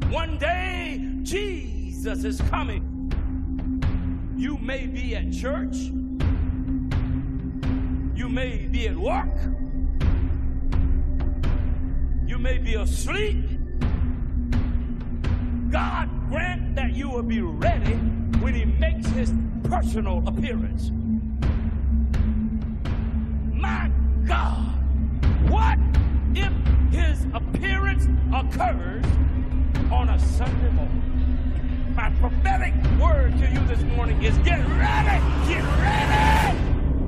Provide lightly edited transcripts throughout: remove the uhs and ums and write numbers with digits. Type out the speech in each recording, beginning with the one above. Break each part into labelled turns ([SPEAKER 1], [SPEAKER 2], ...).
[SPEAKER 1] One day, Jesus is coming. You may be at church. You may be at work. You may be asleep. God grant that you will be ready when he makes his personal appearance. My God, what if his appearance occurs on a Sunday morning? My prophetic word to you this morning is get ready, get ready.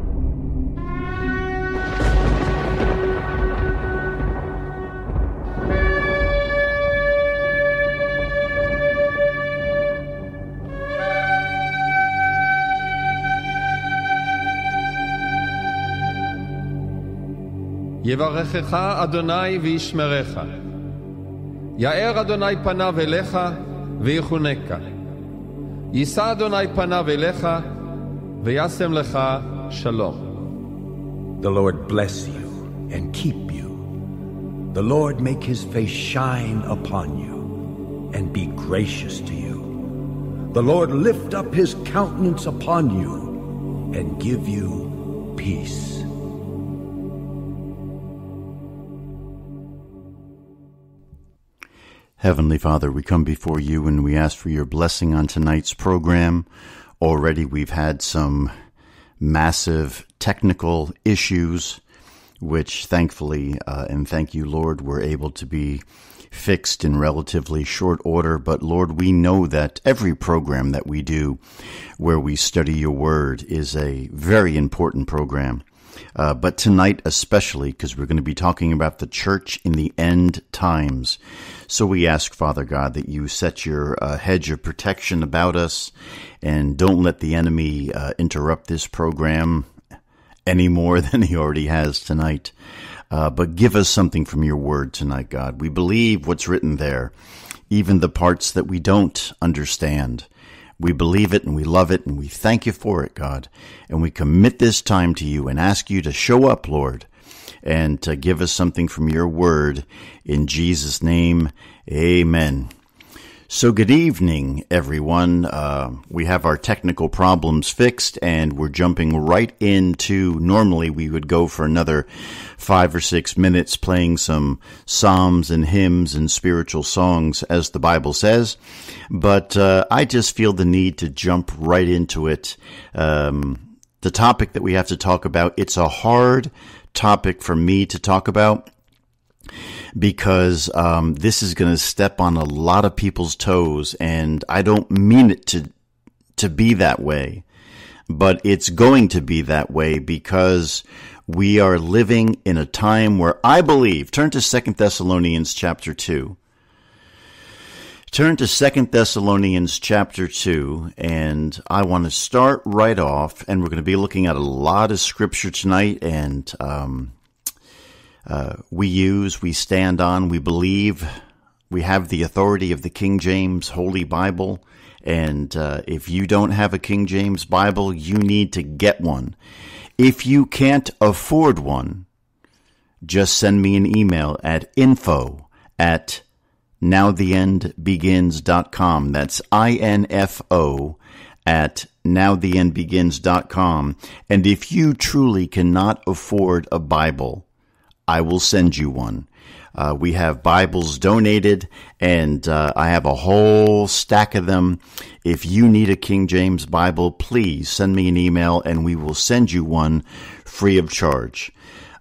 [SPEAKER 2] יברכך אדוני וישמרך. יאר אדוני פניו אליך ויחונקה. יישא אדוני פניו אליך וישם לך שלום.
[SPEAKER 3] The Lord bless you and keep you. The Lord make his face shine upon you and be gracious to you. The Lord lift up his countenance upon you and give you peace.
[SPEAKER 4] Heavenly Father, we come before you and we ask for your blessing on tonight's program. Already we've had some massive technical issues, which thankfully, and thank you, Lord, we're able to be fixed in relatively short order. But Lord, we know that every program that we do where we study your word is a very important program. But tonight especially, because we're going to be talking about the church in the end times. So we ask, Father God, that you set your hedge of protection about us and don't let the enemy interrupt this program any more than he already has tonight. But give us something from your word tonight, God. We believe what's written there, even the parts that we don't understand. We believe it and we love it and we thank you for it, God. And we commit this time to you and ask you to show up, Lord, and to give us something from your word. In Jesus' name, amen. So good evening, everyone. We have our technical problems fixed and we're jumping right into, normally we would go for another 5 or 6 minutes playing some psalms and hymns and spiritual songs, as the Bible says. But I just feel the need to jump right into it. The topic that we have to talk about, it's a hard topic for me to talk about, because this is going to step on a lot of people's toes, and I don't mean it to be that way, but it's going to be that way because we are living in a time where I believe, turn to 2 Thessalonians chapter 2. Turn to 2 Thessalonians chapter 2, and I want to start right off, and we're going to be looking at a lot of scripture tonight, and we stand on, we believe, we have the authority of the King James Holy Bible, and if you don't have a King James Bible, you need to get one. If you can't afford one, just send me an email at info@nowtheendbegins.com. That's info@nowtheendbegins.com. And if you truly cannot afford a Bible, I will send you one. We have Bibles donated, and I have a whole stack of them. If you need a King James Bible, please send me an email, and we will send you one free of charge.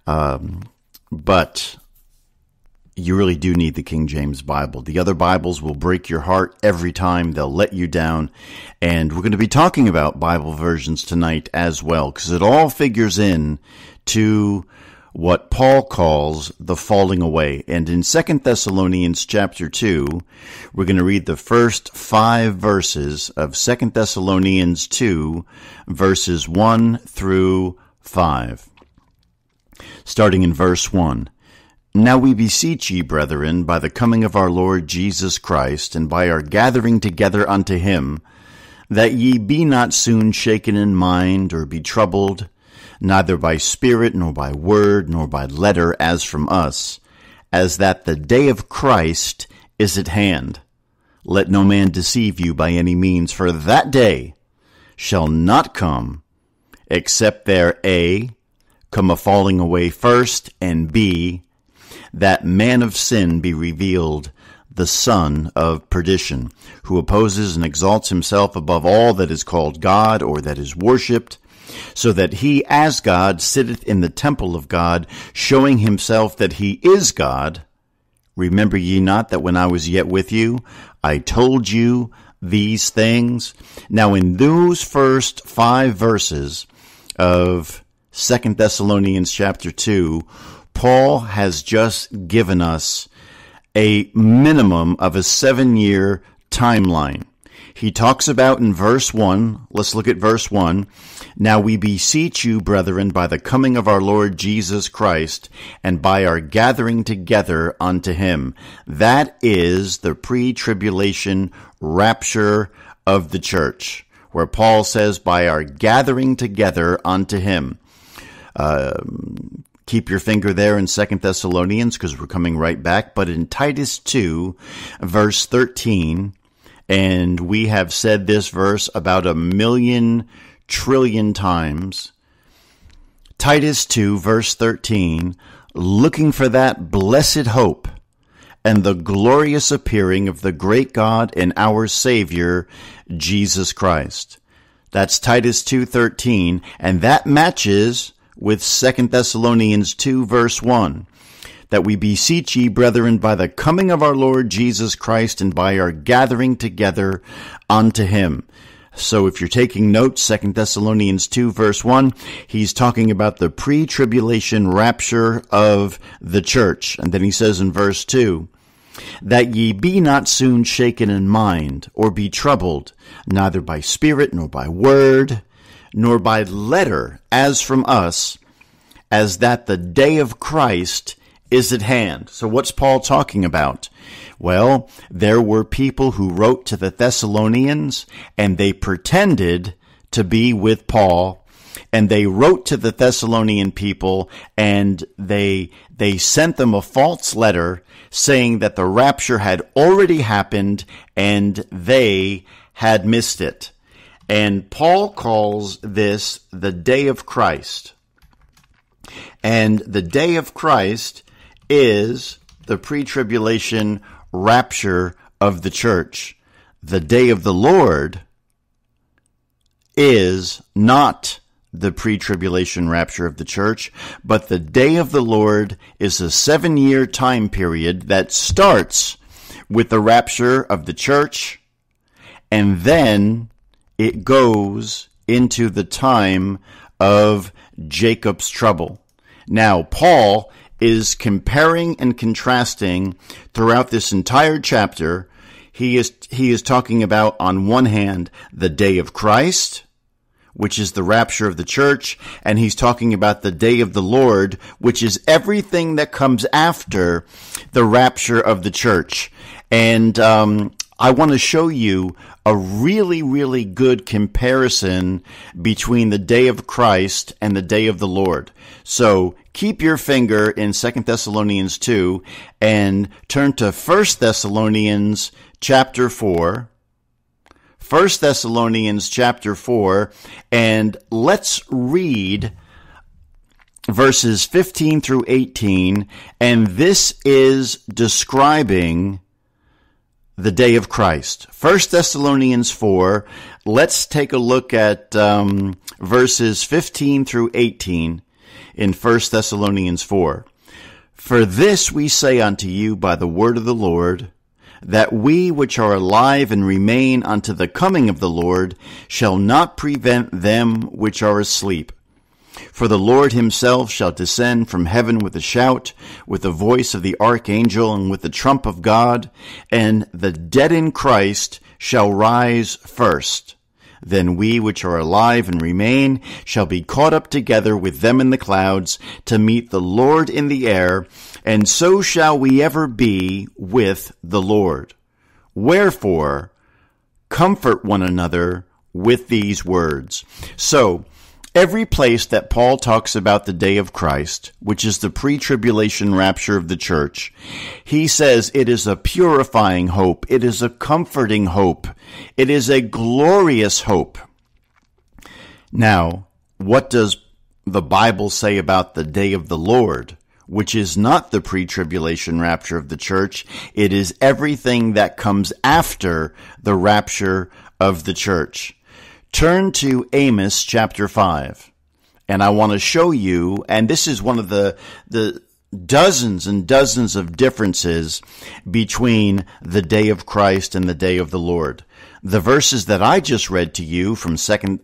[SPEAKER 4] But you really do need the King James Bible. The other Bibles will break your heart every time. They'll let you down. And we're going to be talking about Bible versions tonight as well, because it all figures in to what Paul calls the falling away. And in 2 Thessalonians chapter 2, we're going to read the first 5 verses of 2 Thessalonians 2, verses 1 through 5. Starting in verse 1. Now we beseech ye, brethren, by the coming of our Lord Jesus Christ, and by our gathering together unto him, that ye be not soon shaken in mind, or be troubled, neither by spirit, nor by word, nor by letter, as from us, as that the day of Christ is at hand. Let no man deceive you by any means, for that day shall not come, except there A, come a falling away first, and B, that man of sin be revealed, the son of perdition, who opposes and exalts himself above all that is called God or that is worshipped, so that he as God sitteth in the temple of God, showing himself that he is God. Remember ye not that when I was yet with you, I told you these things? Now in those first 5 verses of 2 Thessalonians chapter 2, Paul has just given us a minimum of a 7-year timeline. He talks about in verse 1, let's look at verse 1, now we beseech you, brethren, by the coming of our Lord Jesus Christ, and by our gathering together unto him. That is the pre-tribulation rapture of the church, where Paul says, by our gathering together unto him. Keep your finger there in 2 Thessalonians, because we're coming right back. But in Titus 2, verse 13, and we have said this verse about 1,000,000 trillion times. Titus 2, verse 13, looking for that blessed hope and the glorious appearing of the great God and our Savior, Jesus Christ. That's Titus 2:13, and that matches with 2 Thessalonians 2, verse 1. That we beseech ye, brethren, by the coming of our Lord Jesus Christ and by our gathering together unto him. So if you're taking notes, 2 Thessalonians 2, verse 1, he's talking about the pre-tribulation rapture of the church. And then he says in verse 2, that ye be not soon shaken in mind, or be troubled, neither by spirit, nor by word, nor by letter, as from us, as that the day of Christ is at hand. So what's Paul talking about? Well, there were people who wrote to the Thessalonians, and they pretended to be with Paul, and they wrote to the Thessalonian people, and they sent them a false letter saying that the rapture had already happened, and they had missed it. And Paul calls this the day of Christ. And the day of Christ is the pre-tribulation rapture of the church. The day of the Lord is not the pre-tribulation rapture of the church, but the day of the Lord is a 7-year time period that starts with the rapture of the church, and then it goes into the time of Jacob's trouble. Now, Paul is comparing and contrasting throughout this entire chapter. He is talking about, on one hand, the day of Christ, which is the rapture of the church, and he's talking about the day of the Lord, which is everything that comes after the rapture of the church. And I want to show you a really, really good comparison between the day of Christ and the day of the Lord. So keep your finger in 2 Thessalonians 2 and turn to 1 Thessalonians chapter 4. 1 Thessalonians chapter 4, and let's read verses 15 through 18, and this is describing the day of Christ. 1 Thessalonians 4, let's take a look at verses 15 through 18 in 1 Thessalonians 4. For this we say unto you by the word of the Lord, that we which are alive and remain unto the coming of the Lord shall not prevent them which are asleep. For the Lord himself shall descend from heaven with a shout, with the voice of the archangel, and with the trump of God, and the dead in Christ shall rise first. Then we which are alive and remain shall be caught up together with them in the clouds to meet the Lord in the air, and so shall we ever be with the Lord. Wherefore, comfort one another with these words. So, Every place that Paul talks about the day of Christ, which is the pre-tribulation rapture of the church, he says it is a purifying hope. It is a comforting hope. It is a glorious hope. Now, what does the Bible say about the day of the Lord, which is not the pre-tribulation rapture of the church? It is everything that comes after the rapture of the church. Turn to Amos chapter 5, and I want to show you, and this is one of the dozens and dozens of differences between the day of Christ and the day of the Lord. The verses that I just read to you from Titus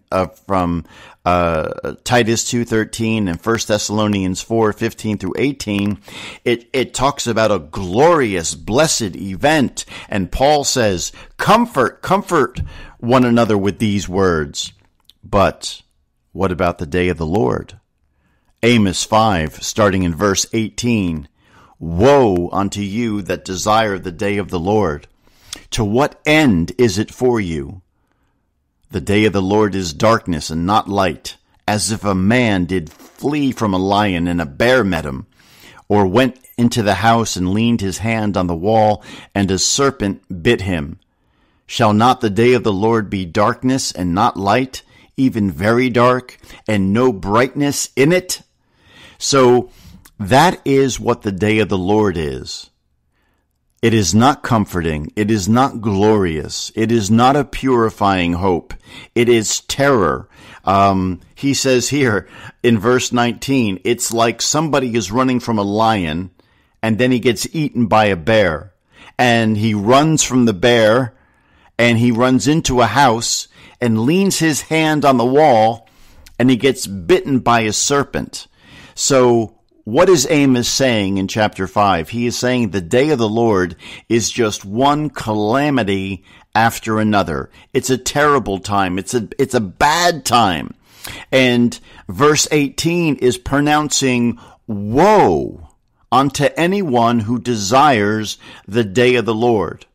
[SPEAKER 4] 2:13 and 1 Thessalonians 4:15 through 18, it talks about a glorious, blessed event, and Paul says, comfort one another with these words. But what about the day of the Lord? Amos 5, starting in verse 18, Woe unto you that desire the day of the Lord! To what end is it for you? The day of the Lord is darkness and not light, as if a man did flee from a lion and a bear met him, or went into the house and leaned his hand on the wall, and a serpent bit him. Shall not the day of the Lord be darkness and not light, even very dark, and no brightness in it? So that is what the day of the Lord is. It is not comforting. It is not glorious. It is not a purifying hope. It is terror. He says here in verse 19, it's like somebody is running from a lion and then he gets eaten by a bear. And he runs from the bear and he runs into a house and leans his hand on the wall and he gets bitten by a serpent. So what is Amos saying in chapter 5? He is saying the day of the Lord is just one calamity after another. It's a terrible time. It's a bad time. And verse 18 is pronouncing woe unto anyone who desires the day of the Lord.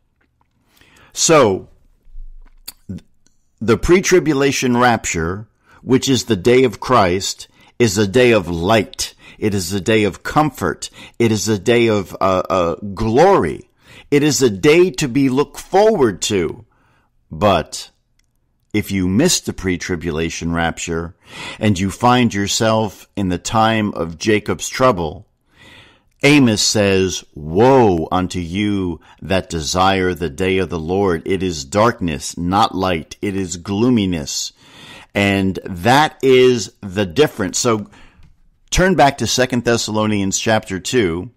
[SPEAKER 4] So, the pre-tribulation rapture, which is the day of Christ, is a day of light. It is a day of comfort. It is a day of glory. It is a day to be looked forward to. But if you miss the pre-tribulation rapture and you find yourself in the time of Jacob's trouble, Amos says, Woe unto you that desire the day of the Lord. It is darkness, not light. It is gloominess. And that is the difference. So turn back to 2 Thessalonians chapter 2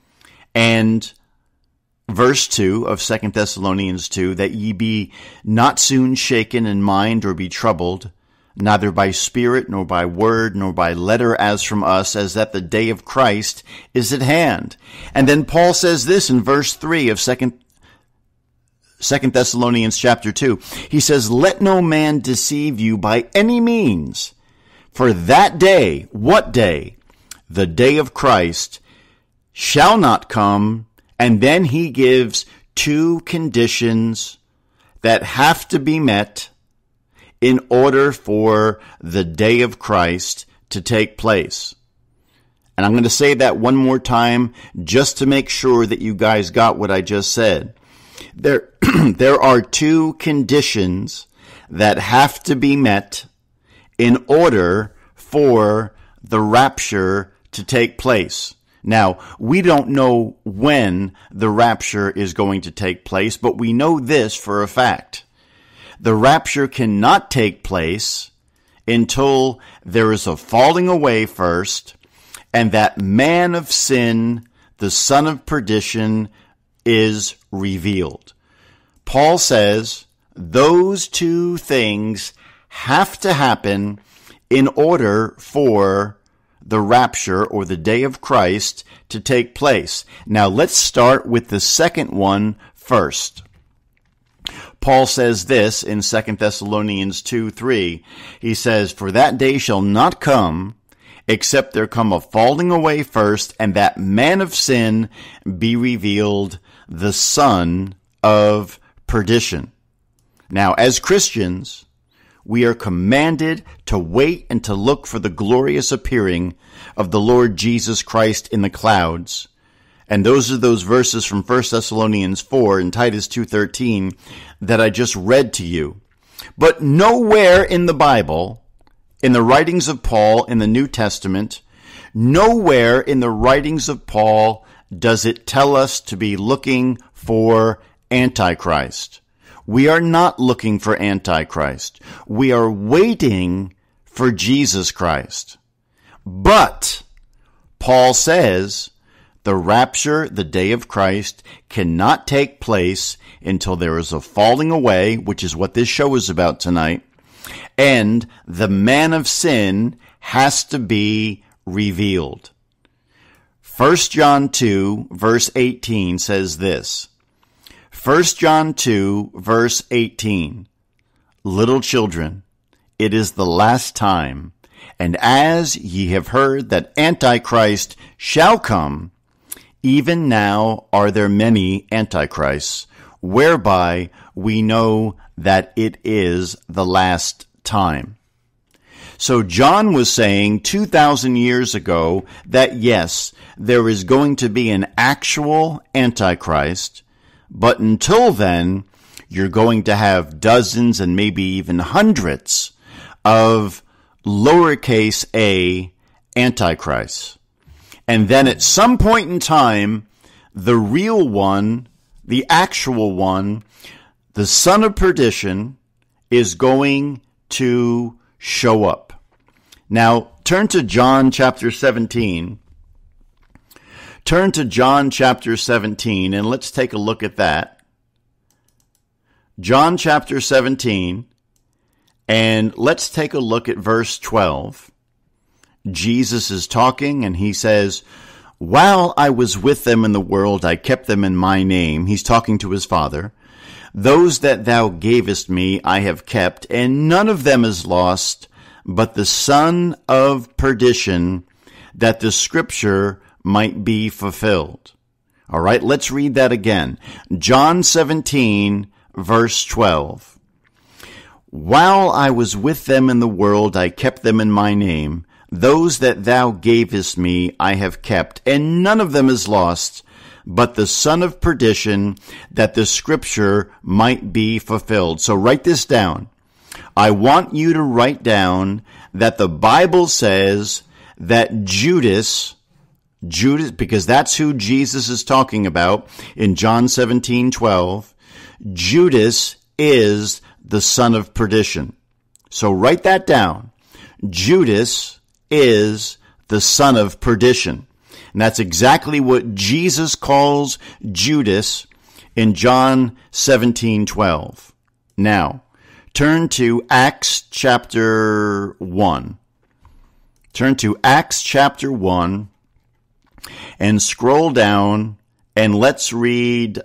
[SPEAKER 4] and verse 2 of 2 Thessalonians 2, that ye be not soon shaken in mind or be troubled, neither by spirit, nor by word, nor by letter as from us, as that the day of Christ is at hand. And then Paul says this in verse 3 of 2 Thessalonians chapter 2. He says, Let no man deceive you by any means, for that day, what day? The day of Christ shall not come. And then he gives two conditions that have to be met in order for the day of Christ to take place. And I'm going to say that one more time just to make sure that you guys got what I just said. There are two conditions that have to be met in order for the rapture to take place. Now, we don't know when the rapture is going to take place, but we know this for a fact. The rapture cannot take place until there is a falling away first, and that man of sin, the son of perdition, is revealed. Paul says those two things have to happen in order for the rapture or the day of Christ to take place. Now let's start with the second one first. Paul says this in 2 Thessalonians 2:3. He says, For that day shall not come, except there come a falling away first, and that man of sin be revealed, the son of perdition. Now, as Christians, we are commanded to wait and to look for the glorious appearing of the Lord Jesus Christ in the clouds. And those are those verses from 1 Thessalonians 4 and Titus 2:13 that I just read to you. But nowhere in the Bible, in the writings of Paul in the New Testament, nowhere in the writings of Paul does it tell us to be looking for Antichrist. We are not looking for Antichrist. We are waiting for Jesus Christ. But Paul says the rapture, the day of Christ, cannot take place until there is a falling away, which is what this show is about tonight, and the man of sin has to be revealed. 1 John 2, verse 18 says this. 1 John 2, verse 18. Little children, it is the last time, and as ye have heard that Antichrist shall come, even now are there many Antichrists, whereby we know that it is the last time. So John was saying 2,000 years ago that yes, there is going to be an actual Antichrist, but until then, you're going to have dozens and maybe even hundreds of lowercase a Antichrists. And then at some point in time, the real one, the actual one, the son of perdition, is going to show up. Now, turn to John chapter 17. Turn to John chapter 17, and let's take a look at that. John chapter 17, and let's take a look at verse 12. Jesus is talking, and he says, while I was with them in the world, I kept them in my name. He's talking to his Father. Those that thou gavest me, I have kept, and none of them is lost, but the son of perdition, that the scripture might be fulfilled. All right, let's read that again. John 17, verse 12. While I was with them in the world, I kept them in my name. Those that thou gavest me, I have kept, and none of them is lost, but the son of perdition, that the scripture might be fulfilled. So write this down. I want you to write down that the Bible says that Judas, because that's who Jesus is talking about in John 17:12, Judas is the son of perdition. So write that down. Judas is the son of perdition. And that's exactly what Jesus calls Judas in John 17:12. Now, turn to Acts chapter 1. Turn to Acts chapter 1 and scroll down, and let's read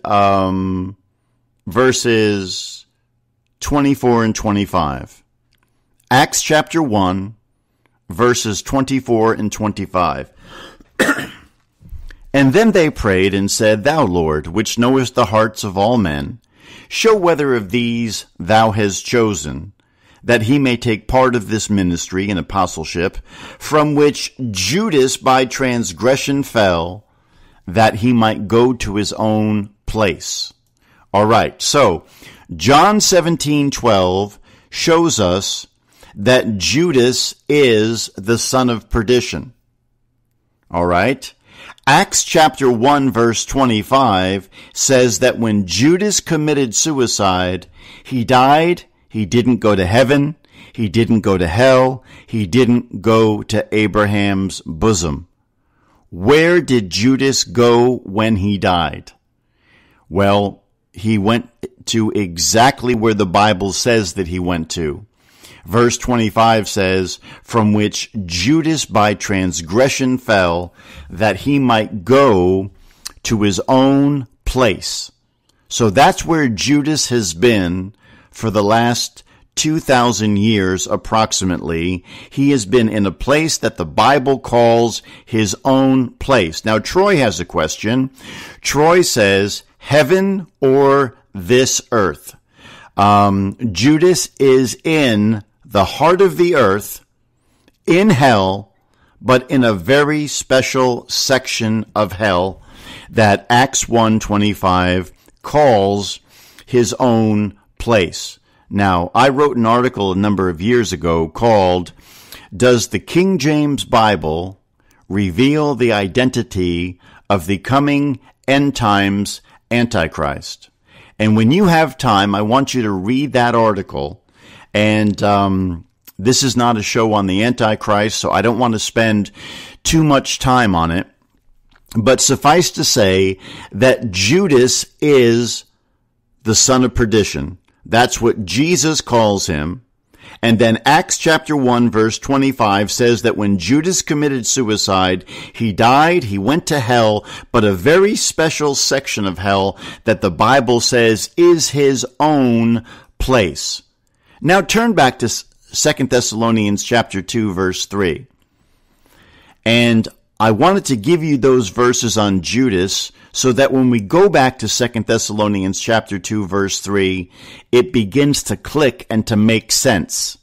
[SPEAKER 4] verses 24 and 25. Acts chapter 1, verses 24 and 25. And then they prayed and said, Thou, Lord, which knowest the hearts of all men, show whether of these thou hast chosen, that he may take part of this ministry and apostleship, from which Judas by transgression fell, that he might go to his own place. All right, so John 17:12 shows us that Judas is the son of perdition. All right? Acts chapter 1 verse 25 says that when Judas committed suicide, he died. He didn't go to heaven. He didn't go to hell. He didn't go to Abraham's bosom. Where did Judas go when he died? Well, he went to exactly where the Bible says that he went to. Verse 25 says, from which Judas by transgression fell, that he might go to his own place. So that's where Judas has been for the last 2,000 years approximately. He has been in a place that the Bible calls his own place. Now, Troy has a question. Troy says, heaven or this earth? Judas is in the heart of the earth, in hell, but in a very special section of hell that Acts 1:25 calls his own place. Now, I wrote an article a number of years ago called, "Does the King James Bible Reveal the Identity of the Coming End Times Antichrist?" And when you have time, I want you to read that article. And this is not a show on the Antichrist, so I don't want to spend too much time on it. But suffice to say that Judas is the son of perdition. That's what Jesus calls him. And then Acts chapter 1 verse 25 says that when Judas committed suicide, he died, he went to hell, but a very special section of hell that the Bible says is his own place. Now turn back to 2 Thessalonians chapter 2 verse 3. And I wanted to give you those verses on Judas so that when we go back to 2 Thessalonians chapter 2 verse 3, it begins to click and to make sense.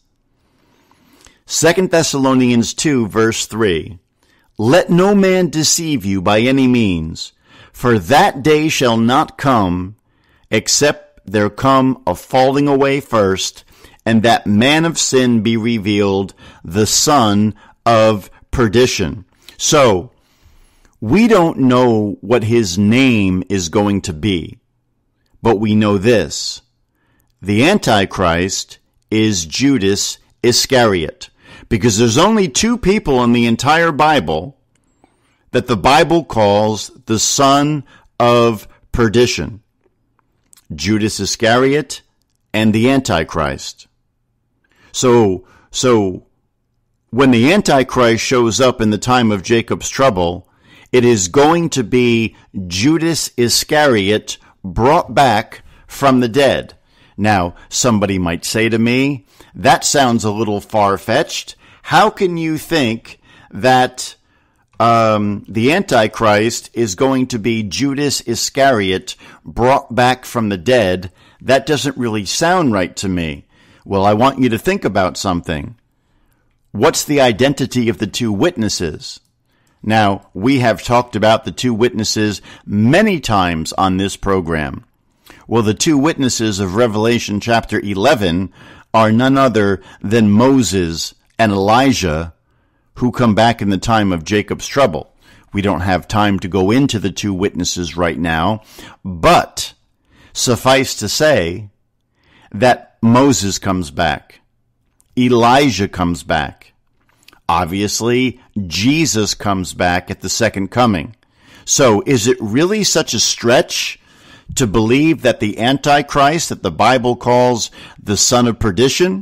[SPEAKER 4] 2 Thessalonians 2 verse 3, "Let no man deceive you by any means, for that day shall not come, except there come a falling away first, and that man of sin be revealed, the son of perdition." So, we don't know what his name is going to be, but we know this. The Antichrist is Judas Iscariot, because there's only two people in the entire Bible that the Bible calls the son of perdition: Judas Iscariot and the Antichrist. So when the Antichrist shows up in the time of Jacob's trouble, it is going to be Judas Iscariot brought back from the dead. Now, somebody might say to me, that sounds a little far-fetched. How can you think that the Antichrist is going to be Judas Iscariot brought back from the dead? That doesn't really sound right to me. Well, I want you to think about something. What's the identity of the two witnesses? Now, we have talked about the two witnesses many times on this program. Well, the two witnesses of Revelation chapter 11 are none other than Moses and Elijah, who come back in the time of Jacob's trouble. We don't have time to go into the two witnesses right now, but suffice to say that Moses comes back. Elijah comes back. Obviously, Jesus comes back at the second coming. So, is it really such a stretch to believe that the Antichrist that the Bible calls the son of perdition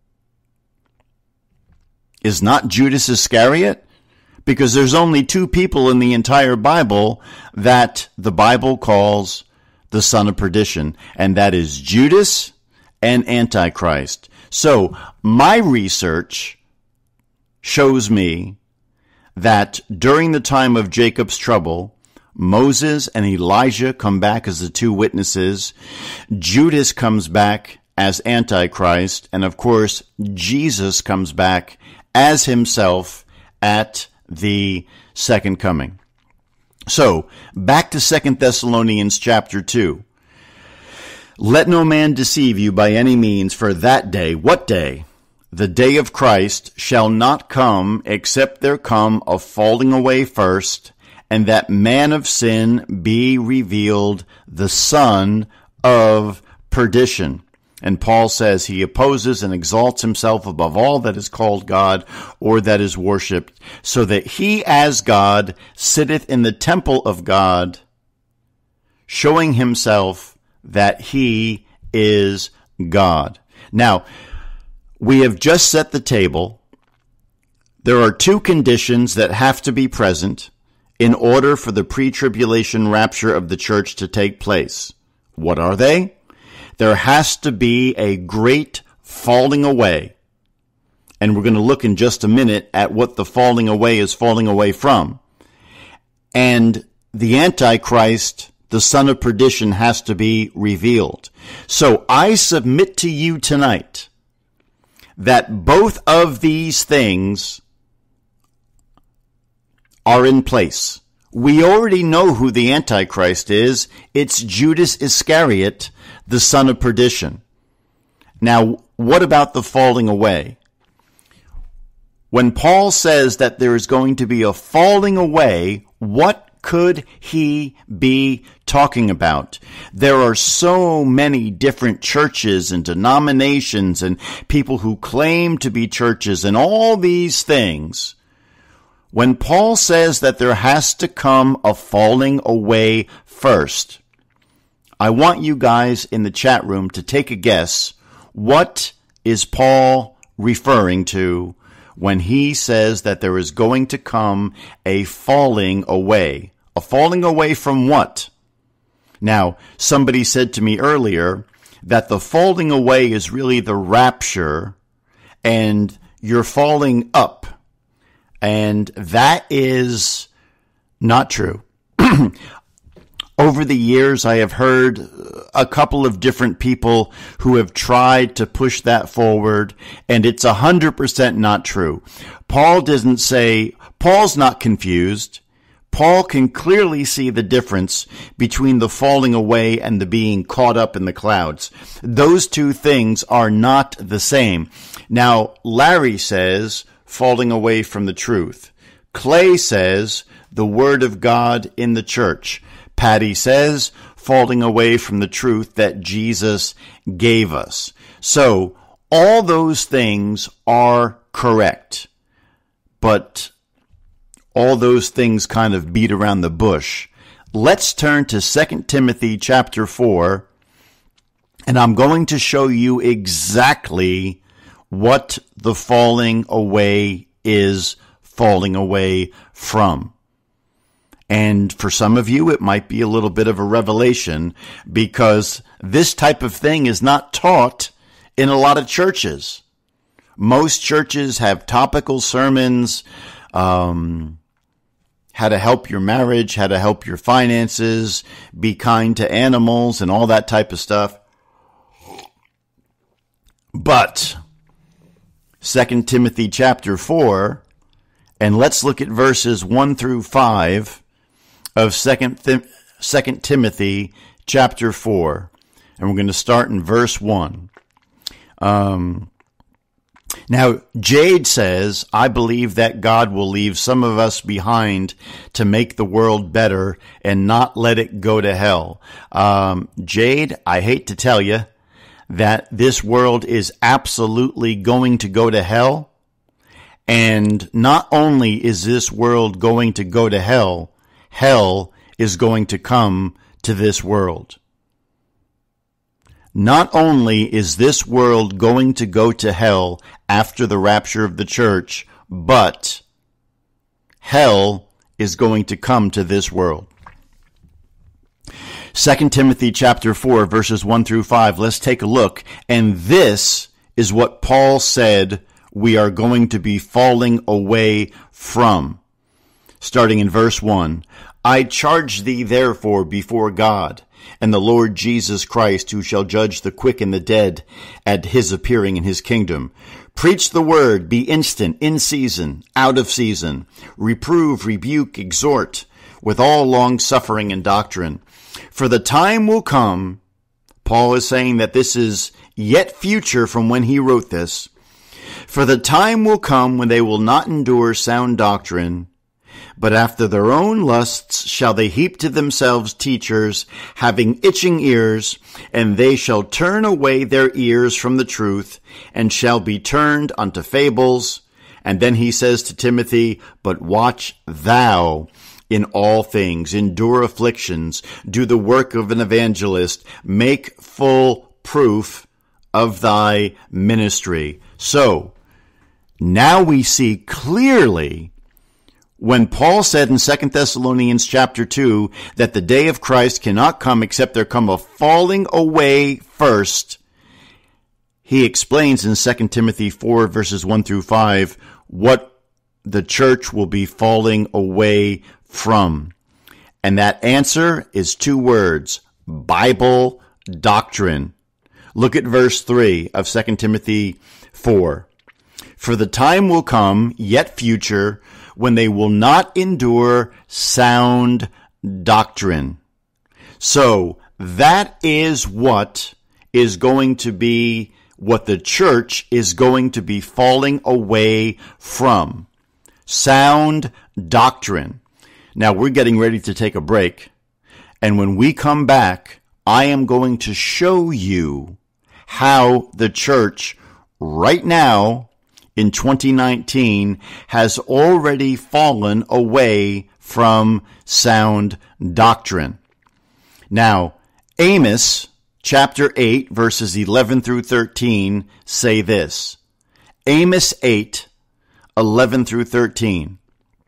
[SPEAKER 4] is not Judas Iscariot? Because there's only two people in the entire Bible that the Bible calls the son of perdition, and that is Judas and Antichrist. So, my research shows me that during the time of Jacob's trouble, Moses and Elijah come back as the two witnesses. Judas comes back as Antichrist. And of course, Jesus comes back as himself at the second coming. So, back to 2 Thessalonians chapter 2. "Let no man deceive you by any means, for that day," what day? "The day of Christ shall not come, except there come a falling away first, and that man of sin be revealed, the son of perdition." And Paul says he opposes and exalts himself above all that is called God or that is worshipped, so that he as God sitteth in the temple of God, showing himself that he is God. Now, we have just set the table. There are two conditions that have to be present in order for the pre-tribulation rapture of the church to take place. What are they? There has to be a great falling away. And we're going to look in just a minute at what the falling away is falling away from. And the Antichrist, the son of perdition, has to be revealed. So I submit to you tonight that both of these things are in place. We already know who the Antichrist is. It's Judas Iscariot, the son of perdition. Now, what about the falling away? When Paul says that there is going to be a falling away, what could he be talking about? There are so many different churches and denominations and people who claim to be churches and all these things. When Paul says that there has to come a falling away first, I want you guys in the chat room to take a guess. What is Paul referring to when he says that there is going to come a falling away? A falling away from what? Now, somebody said to me earlier that the falling away is really the rapture and you're falling up. And that is not true. Over the years, I have heard a couple of different people who have tried to push that forward, and it's 100% not true. Paul doesn't say, Paul's not confused. Paul can clearly see the difference between the falling away and the being caught up in the clouds. Those two things are not the same. Now, Larry says, falling away from the truth. Clay says, the word of God in the church. Patty says, falling away from the truth that Jesus gave us. So, all those things are correct. But all those things kind of beat around the bush. Let's turn to 2 Timothy chapter 4, and I'm going to show you exactly what the falling away is falling away from. And for some of you, it might be a little bit of a revelation because this type of thing is not taught in a lot of churches. Most churches have topical sermons, how to help your marriage, how to help your finances, be kind to animals, and all that type of stuff. But 2 Timothy chapter 4, and let's look at verses 1 through 5 of 2 Timothy chapter 4. And we're going to start in verse 1. Now, Jade says, I believe that God will leave some of us behind to make the world better and not let it go to hell. Jade, I hate to tell you that this world is absolutely going to go to hell. And not only is this world going to go to hell, hell is going to come to this world. Not only is this world going to go to hell after the rapture of the church, but hell is going to come to this world. 2 Timothy chapter 4, verses 1 through 5. Let's take a look. And this is what Paul said we are going to be falling away from. Starting in verse 1. I charge thee therefore before God and the Lord Jesus Christ, who shall judge the quick and the dead at his appearing in his kingdom. Preach the word, be instant, in season, out of season. Reprove, rebuke, exhort, with all long-suffering and doctrine. For the time will come, Paul is saying that this is yet future from when he wrote this. For the time will come when they will not endure sound doctrine, but after their own lusts shall they heap to themselves teachers, having itching ears, and they shall turn away their ears from the truth, and shall be turned unto fables. And then he says to Timothy, but watch thou in all things, endure afflictions, do the work of an evangelist, make full proof of thy ministry. So, now we see clearly when Paul said in 2 Thessalonians chapter 2 that the day of Christ cannot come except there come a falling away first, he explains in 2 Timothy 4 verses 1 through 5 what the church will be falling away from. And that answer is two words, Bible doctrine. Look at verse 3 of 2 Timothy 4. For the time will come, yet future, when they will not endure sound doctrine. So that is what is going to be what the church is going to be falling away from. Sound doctrine. Now we're getting ready to take a break. And when we come back, I am going to show you how the church right now in 2019 has already fallen away from sound doctrine. Now, Amos chapter 8 verses 11 through 13 say this. Amos 8, 11 through 13.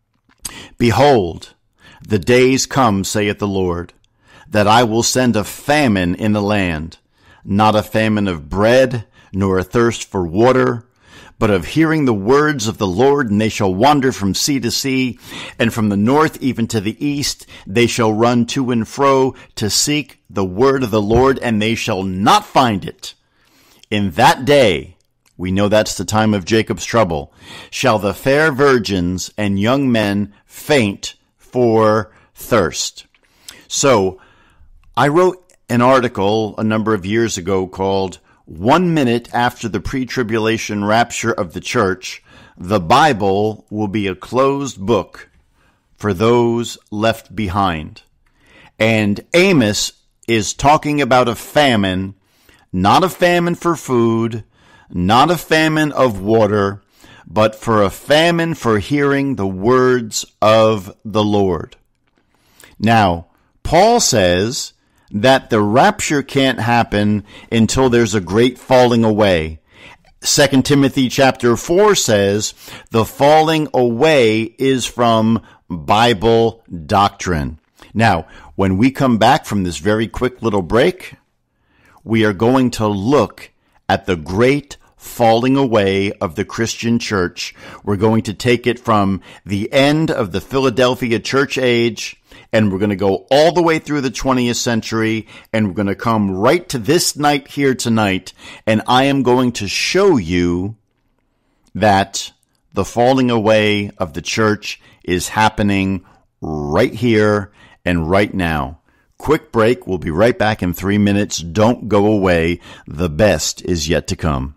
[SPEAKER 4] Behold, the days come, saith the Lord, that I will send a famine in the land, not a famine of bread, nor a thirst for water, but of hearing the words of the Lord, and they shall wander from sea to sea, and from the north even to the east. They shall run to and fro to seek the word of the Lord, and they shall not find it. In that day, we know that's the time of Jacob's trouble, shall the fair virgins and young men faint for thirst. So, I wrote an article a number of years ago called 1 minute after the pre-tribulation rapture of the church, the Bible will be a closed book for those left behind. And Amos is talking about a famine, not a famine for food, not a famine of water, but for a famine for hearing the words of the Lord. Now, Paul says that the rapture can't happen until there's a great falling away. 2 Timothy chapter 4 says the falling away is from Bible doctrine. Now, when we come back from this very quick little break, we are going to look at the great falling away of the Christian church. We're going to take it from the end of the Philadelphia church age, and we're going to go all the way through the 20th century, and we're going to come right to this night here tonight, and I am going to show you that the falling away of the church is happening right here and right now. Quick break. We'll be right back in 3 minutes. Don't go away. The best is yet to come.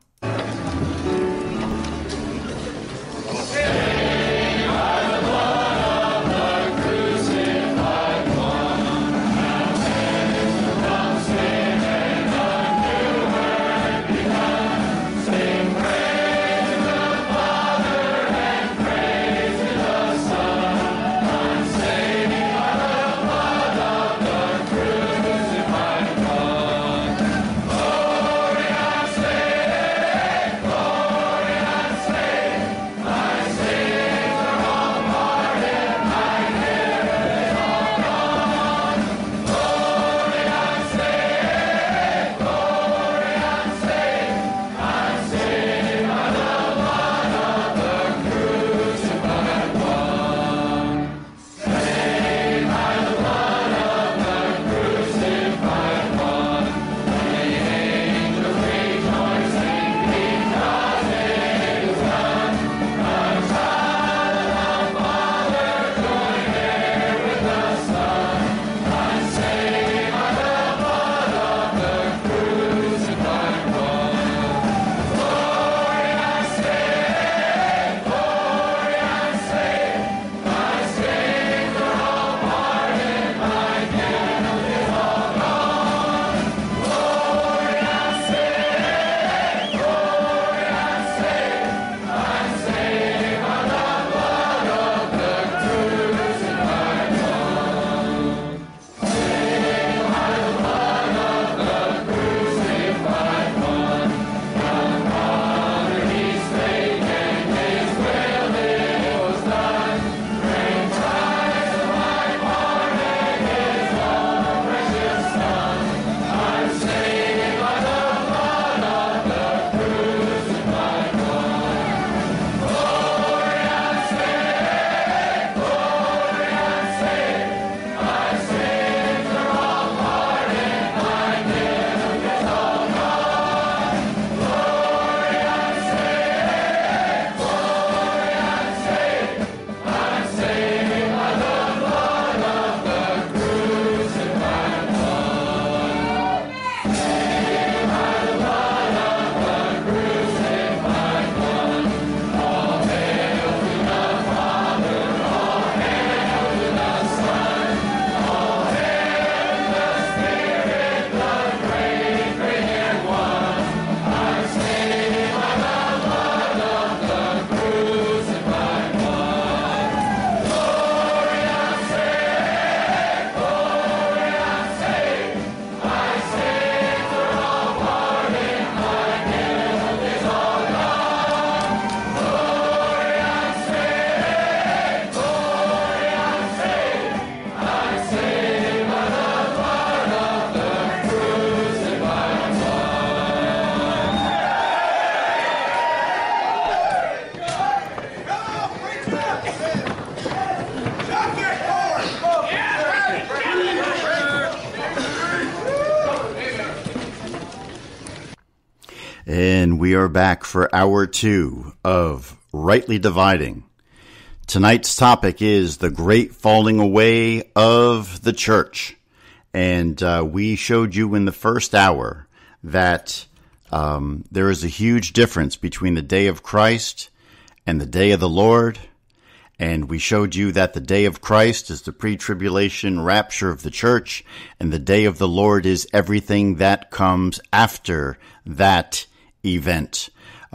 [SPEAKER 4] And we are back for hour 2 of Rightly Dividing. Tonight's topic is the great falling away of the church. And we showed you in the first hour that there is a huge difference between the day of Christ and the day of the Lord. And we showed you that the day of Christ is the pre-tribulation rapture of the church, and the day of the Lord is everything that comes after that event.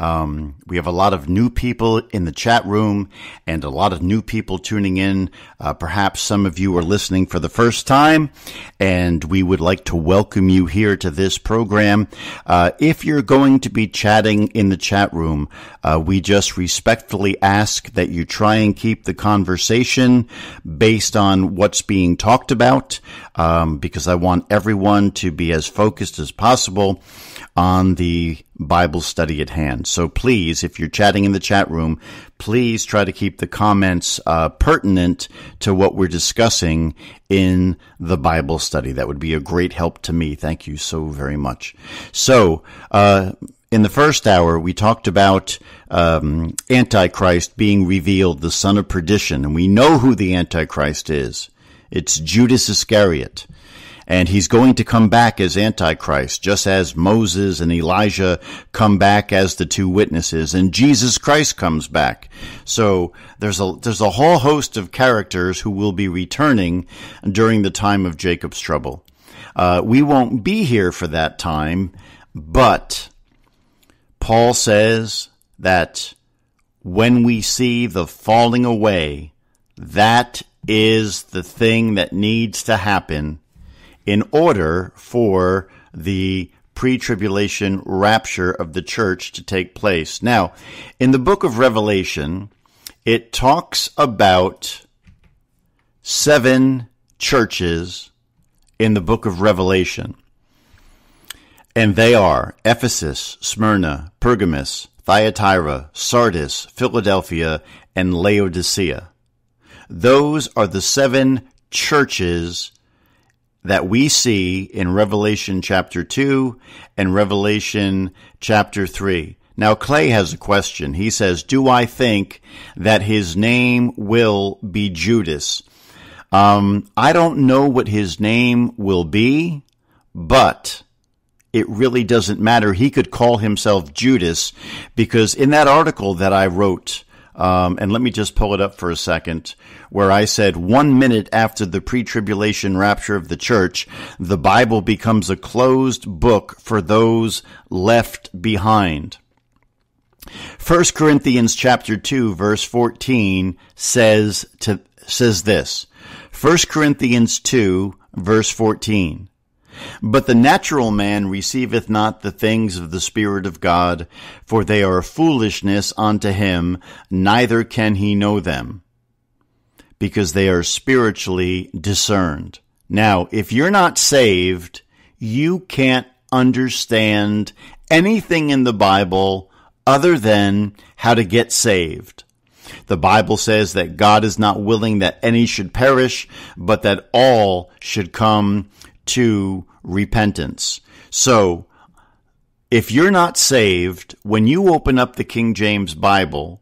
[SPEAKER 4] We have a lot of new people in the chat room and a lot of new people tuning in. Perhaps some of you are listening for the first time, and we would like to welcome you here to this program. If you're going to be chatting in the chat room, we just respectfully ask that you try and keep the conversation based on what's being talked about, because I want everyone to be as focused as possible on the Bible study at hand. So please, if you're chatting in the chat room, please try to keep the comments pertinent to what we're discussing in the Bible study. That would be a great help to me. Thank you so very much. So, in the first hour, we talked about Antichrist being revealed, the son of perdition, and we know who the Antichrist is. It's Judas Iscariot. And he's going to come back as Antichrist, just as Moses and Elijah come back as the two witnesses, and Jesus Christ comes back. So there's a whole host of characters who will be returning during the time of Jacob's trouble. We won't be here for that time, but Paul says that when we see the falling away, that is the thing that needs to happen in order for the pre-tribulation rapture of the church to take place. Now, in the book of Revelation, it talks about 7 churches in the book of Revelation. And they are Ephesus, Smyrna, Pergamos, Thyatira, Sardis, Philadelphia, and Laodicea. Those are the 7 churches that we see in Revelation chapter 2 and Revelation chapter 3. Now, Clay has a question. He says, do I think that his name will be Judas? I don't know what his name will be, but it really doesn't matter. He could call himself Judas, because in that article that I wrote, and let me just pull it up for a second, where I said 1 minute after the pre-tribulation rapture of the church, the Bible becomes a closed book for those left behind. 1 Corinthians chapter 2, verse 14 says this. 1 Corinthians 2, verse 14. But the natural man receiveth not the things of the Spirit of God, for they are foolishness unto him, neither can he know them, because they are spiritually discerned. Now, if you're not saved, you can't understand anything in the Bible other than how to get saved. The Bible says that God is not willing that any should perish, but that all should come to repentance. So, if you're not saved, when you open up the King James Bible,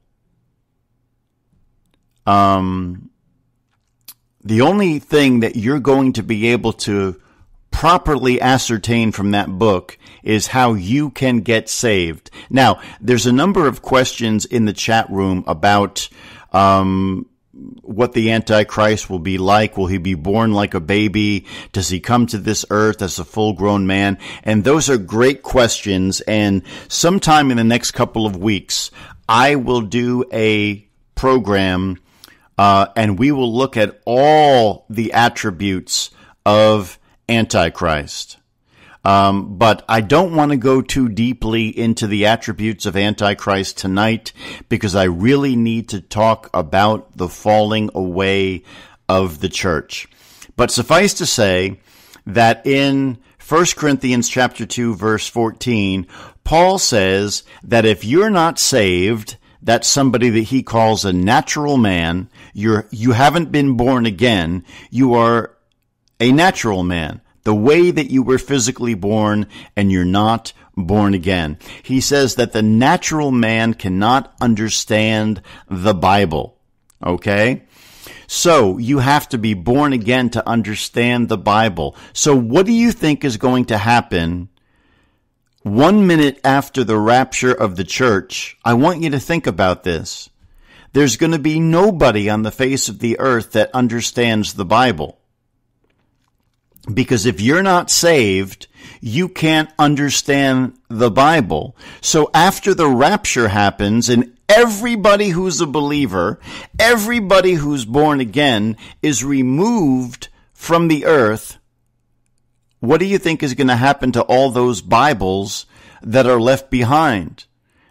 [SPEAKER 4] the only thing that you're going to be able to properly ascertain from that book is how you can get saved. Now, there's a number of questions in the chat room about what the Antichrist will be like. Will he be born like a baby? Does he come to this earth as a full-grown man? And those are great questions, and sometime in the next couple of weeks, I will do a program, and we will look at all the attributes of Antichrist. But I don't want to go too deeply into the attributes of Antichrist tonight, because I really need to talk about the falling away of the church. But suffice to say that in 1 Corinthians chapter 2, verse 14, Paul says that if you're not saved, that's somebody that he calls a natural man. You haven't been born again. You are a natural man. the way that you were physically born, and you're not born again. He says that the natural man cannot understand the Bible. Okay? So you have to be born again to understand the Bible. So what do you think is going to happen 1 minute after the rapture of the church? I want you to think about this. There's going to be nobody on the face of the earth that understands the Bible. Because if you're not saved, you can't understand the Bible. So after the rapture happens and everybody who's a believer, everybody who's born again is removed from the earth, what do you think is going to happen to all those Bibles that are left behind?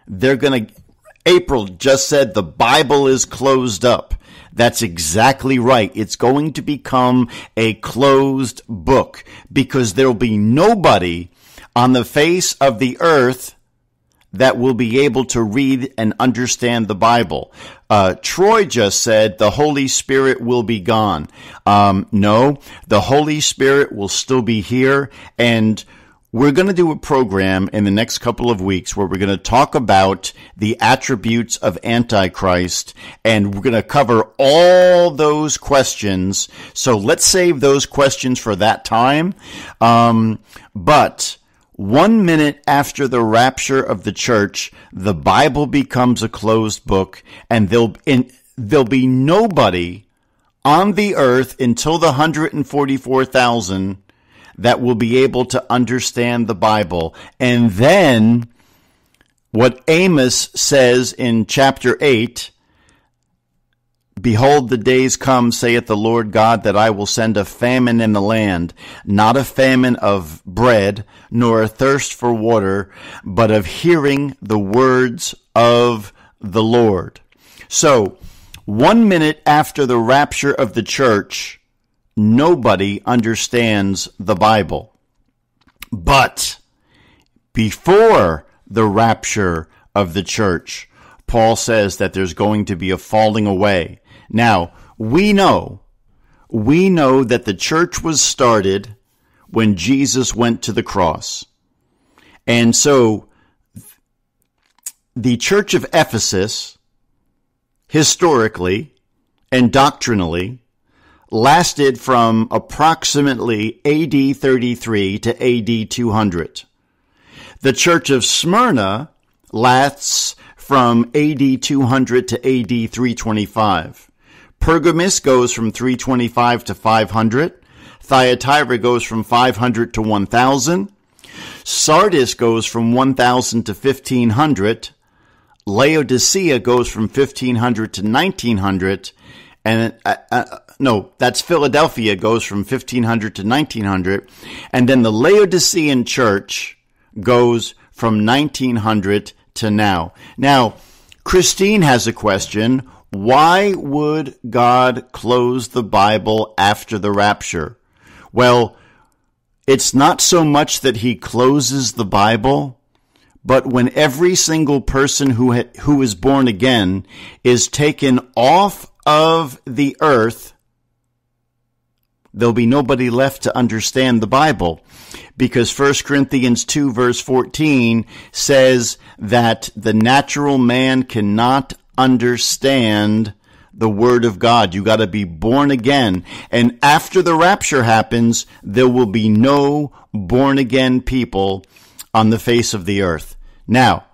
[SPEAKER 4] April just said the Bible is closed up. That's exactly right. It's going to become a closed book because there will be nobody on the face of the earth that will be able to read and understand the Bible. Troy just said the Holy Spirit will be gone. No, the Holy Spirit will still be here, and we're going to do a program in the next couple of weeks where we're going to talk about the attributes of Antichrist, and we're going to cover all those questions. So let's save those questions for that time. But 1 minute after the rapture of the church, the Bible becomes a closed book, and there'll be nobody on the earth until the 144,000 that will be able to understand the Bible. And then what Amos says in chapter 8, behold, the days come, saith the Lord God, that I will send a famine in the land, not a famine of bread, nor a thirst for water, but of hearing the words of the Lord. So, 1 minute after the rapture of the church, nobody understands the Bible. But before the rapture of the church, Paul says that there's going to be a falling away. Now, we know that the church was started when Jesus went to the cross. And so the church of Ephesus, historically and doctrinally, lasted from approximately AD 33 to AD 200. The church of Smyrna lasts from AD 200 to AD 325. Pergamus goes from 325 to 500. Thyatira goes from 500 to 1000. Sardis goes from 1000 to 1500. Laodicea goes from 1500 to 1900. And that's Philadelphia goes from 1500 to 1900. And then the Laodicean church goes from 1900 to now. Now, Christine has a question. Why would God close the Bible after the rapture? Well, it's not so much that he closes the Bible, but when every single person who is born again is taken off of the earth, there'll be nobody left to understand the Bible. Because 1 Corinthians 2 verse 14 says that the natural man cannot understand the Word of God. You got to be born again. And after the rapture happens, there will be no born again people on the face of the earth. Now,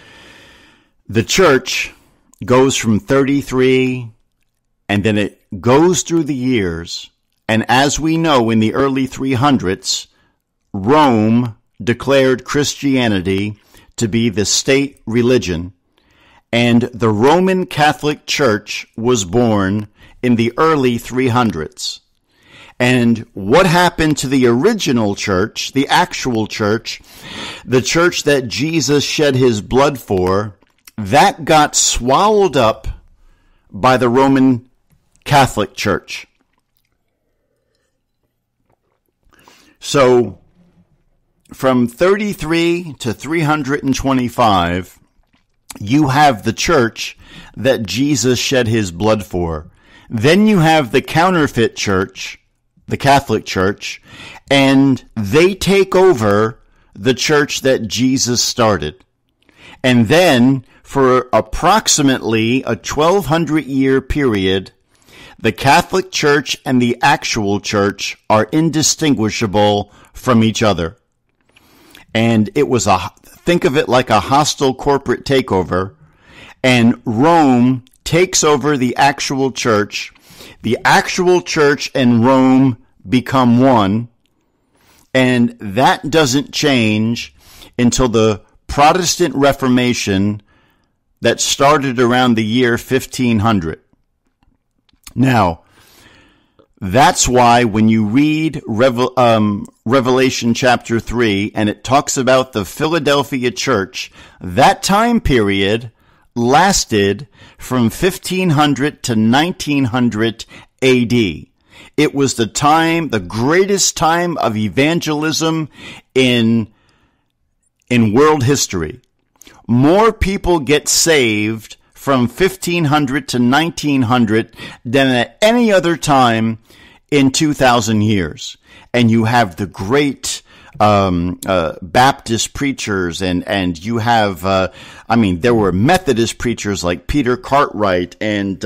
[SPEAKER 4] the church goes from 33, and then it goes through the years. And as we know, in the early 300s, Rome declared Christianity to be the state religion, and the Roman Catholic Church was born in the early 300s. And what happened to the original church, the actual church, the church that Jesus shed his blood for, that got swallowed up by the Roman Catholic Church. So, from 33 to 325, you have the church that Jesus shed his blood for. Then you have the counterfeit church, the Catholic Church, and they take over the church that Jesus started. And then, for approximately a 1200-year period, the Catholic Church and the actual church are indistinguishable from each other. And it was think of it like a hostile corporate takeover, and Rome takes over the actual church. The actual church and Rome become one, and that doesn't change until the Protestant Reformation that started around the year 1500. Now, that's why when you read Revelation chapter 3, and it talks about the Philadelphia church, that time period lasted from 1500 to 1900 AD. It was the greatest time of evangelism in world history. More people get saved from 1500 to 1900 than at any other time in 2,000 years. And you have the great Baptist preachers, and you have, there were Methodist preachers like Peter Cartwright, and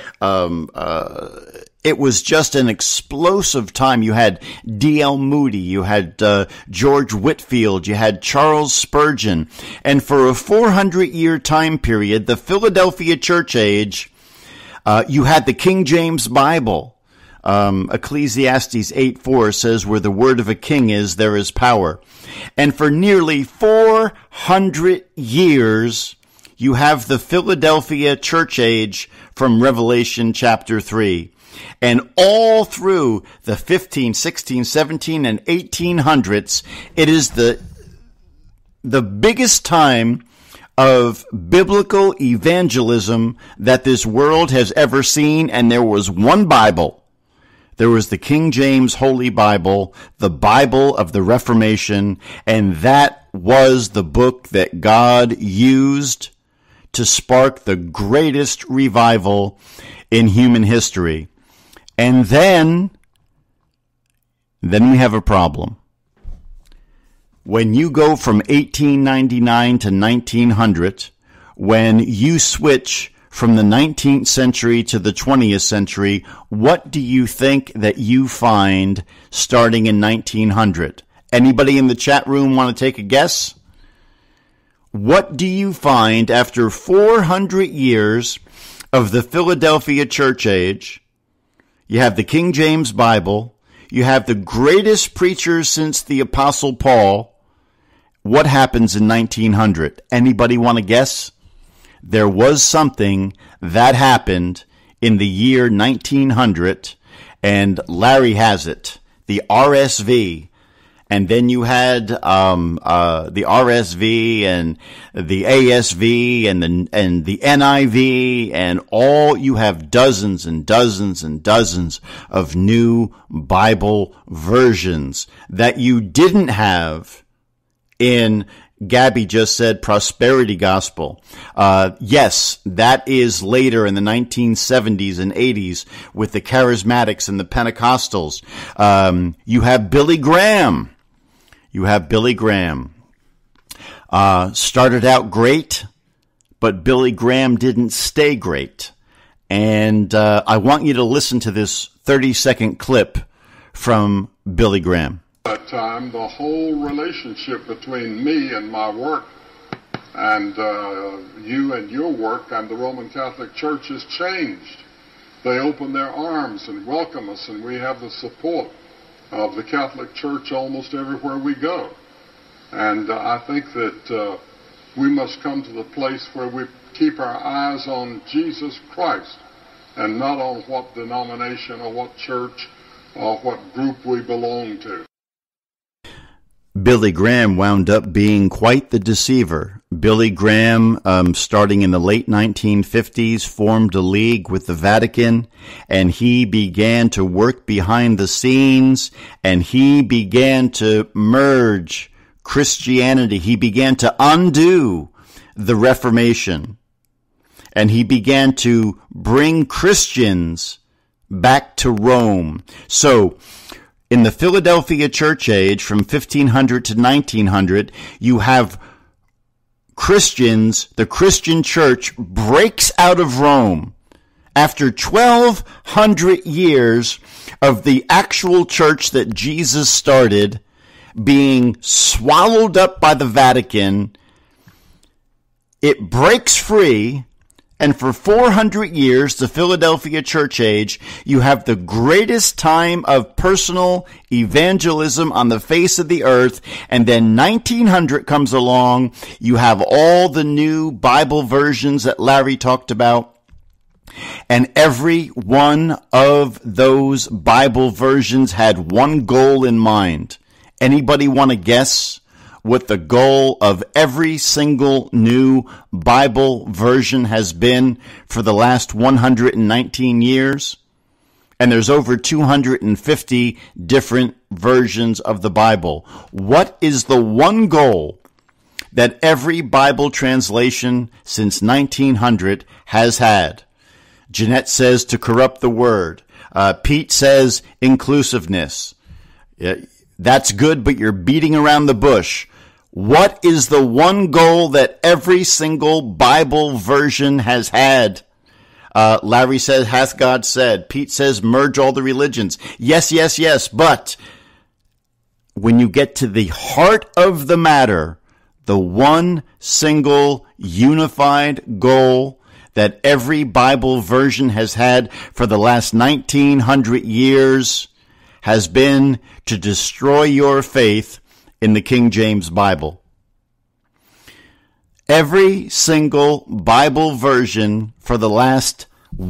[SPEAKER 4] it was just an explosive time. You had D.L. Moody, you had George Whitefield, you had Charles Spurgeon. And for a 400-year time period, the Philadelphia church age, you had the King James Bible. Ecclesiastes 8:4 says, where the word of a king is, there is power. And for nearly 400 years, you have the Philadelphia church age from Revelation chapter 3. And all through the 15, 16, 17, and 1800s, it is the biggest time of biblical evangelism that this world has ever seen. And there was one Bible. There was the King James Holy Bible, the Bible of the Reformation, and that was the book that God used to spark the greatest revival in human history. And then we have a problem. When you go from 1899 to 1900, when you switch from the 19th century to the 20th century, what do you think that you find starting in 1900? Anybody in the chat room want to take a guess? What do you find after 400 years of the Philadelphia church age? You have the King James Bible. You have the greatest preachers since the Apostle Paul. What happens in 1900? Anybody want to guess? There was something that happened in the year 1900, and Larry has it, the RSV. And then you had the RSV and the ASV and the NIV, and you have dozens and dozens and dozens of new Bible versions that you didn't have in, Gabby just said, prosperity gospel. Yes, that is later in the 1970s and 80s with the charismatics and the Pentecostals. You have Billy Graham. Started out great, but Billy Graham didn't stay great. And I want you to listen to this 30-second clip from Billy Graham.
[SPEAKER 5] At that time, the whole relationship between me and my work and you and your work and the Roman Catholic Church has changed. They open their arms and welcome us, and we have the support of the Catholic Church almost everywhere we go. And I think that we must come to the place where we keep our eyes on Jesus Christ and not on what denomination or what church or what group we belong to.
[SPEAKER 4] Billy Graham wound up being quite the deceiver. Billy Graham, starting in the late 1950s, formed a league with the Vatican, and he began to work behind the scenes, and he began to merge Christianity. He began to undo the Reformation, and he began to bring Christians back to Rome. So, In the Philadelphia church age from 1500 to 1900, you have Christians, the Christian church breaks out of Rome after 1,200 years of the actual church that Jesus started being swallowed up by the Vatican. It breaks free, and for 400 years, the Philadelphia church age, you have the greatest time of personal evangelism on the face of the earth, and then 1900 comes along, you have all the new Bible versions that Larry talked about, and every one of those Bible versions had one goal in mind. Anybody want to guess what the goal of every single new Bible version has been for the last 119 years? And there's over 250 different versions of the Bible. What is the one goal that every Bible translation since 1900 has had? Jeanette says to corrupt the word. Pete says inclusiveness. That's good, but you're beating around the bush. What is the one goal that every single Bible version has had? Larry says, hath God said. Pete says, merge all the religions. Yes, yes, yes. But when you get to the heart of the matter, the one single unified goal that every Bible version has had for the last 1900 years has been to destroy your faith in the King James Bible. Every single Bible version for the last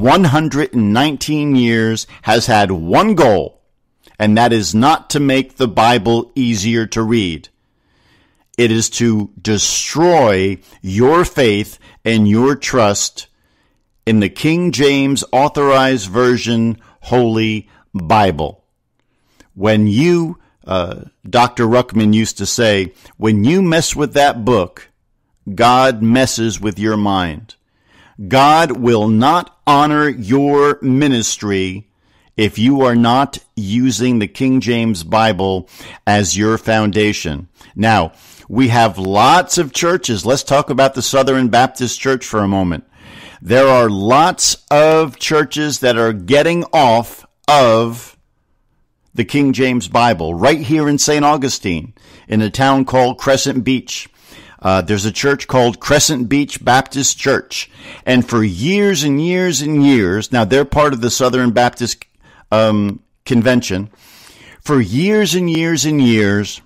[SPEAKER 4] 119 years has had one goal, and that is not to make the Bible easier to read. It is to destroy your faith and your trust in the King James Authorized Version Holy Bible. When you Dr. Ruckman used to say, when you mess with that book, God messes with your mind. God will not honor your ministry if you are not using the King James Bible as your foundation. Now, we have lots of churches. Let's talk about the Southern Baptist Church for a moment. There are lots of churches that are getting off of the King James Bible, right here in St. Augustine, in a town called Crescent Beach. There's a church called Crescent Beach Baptist Church. And for years and years and years, now they're part of the Southern Baptist Convention. For years and years and years,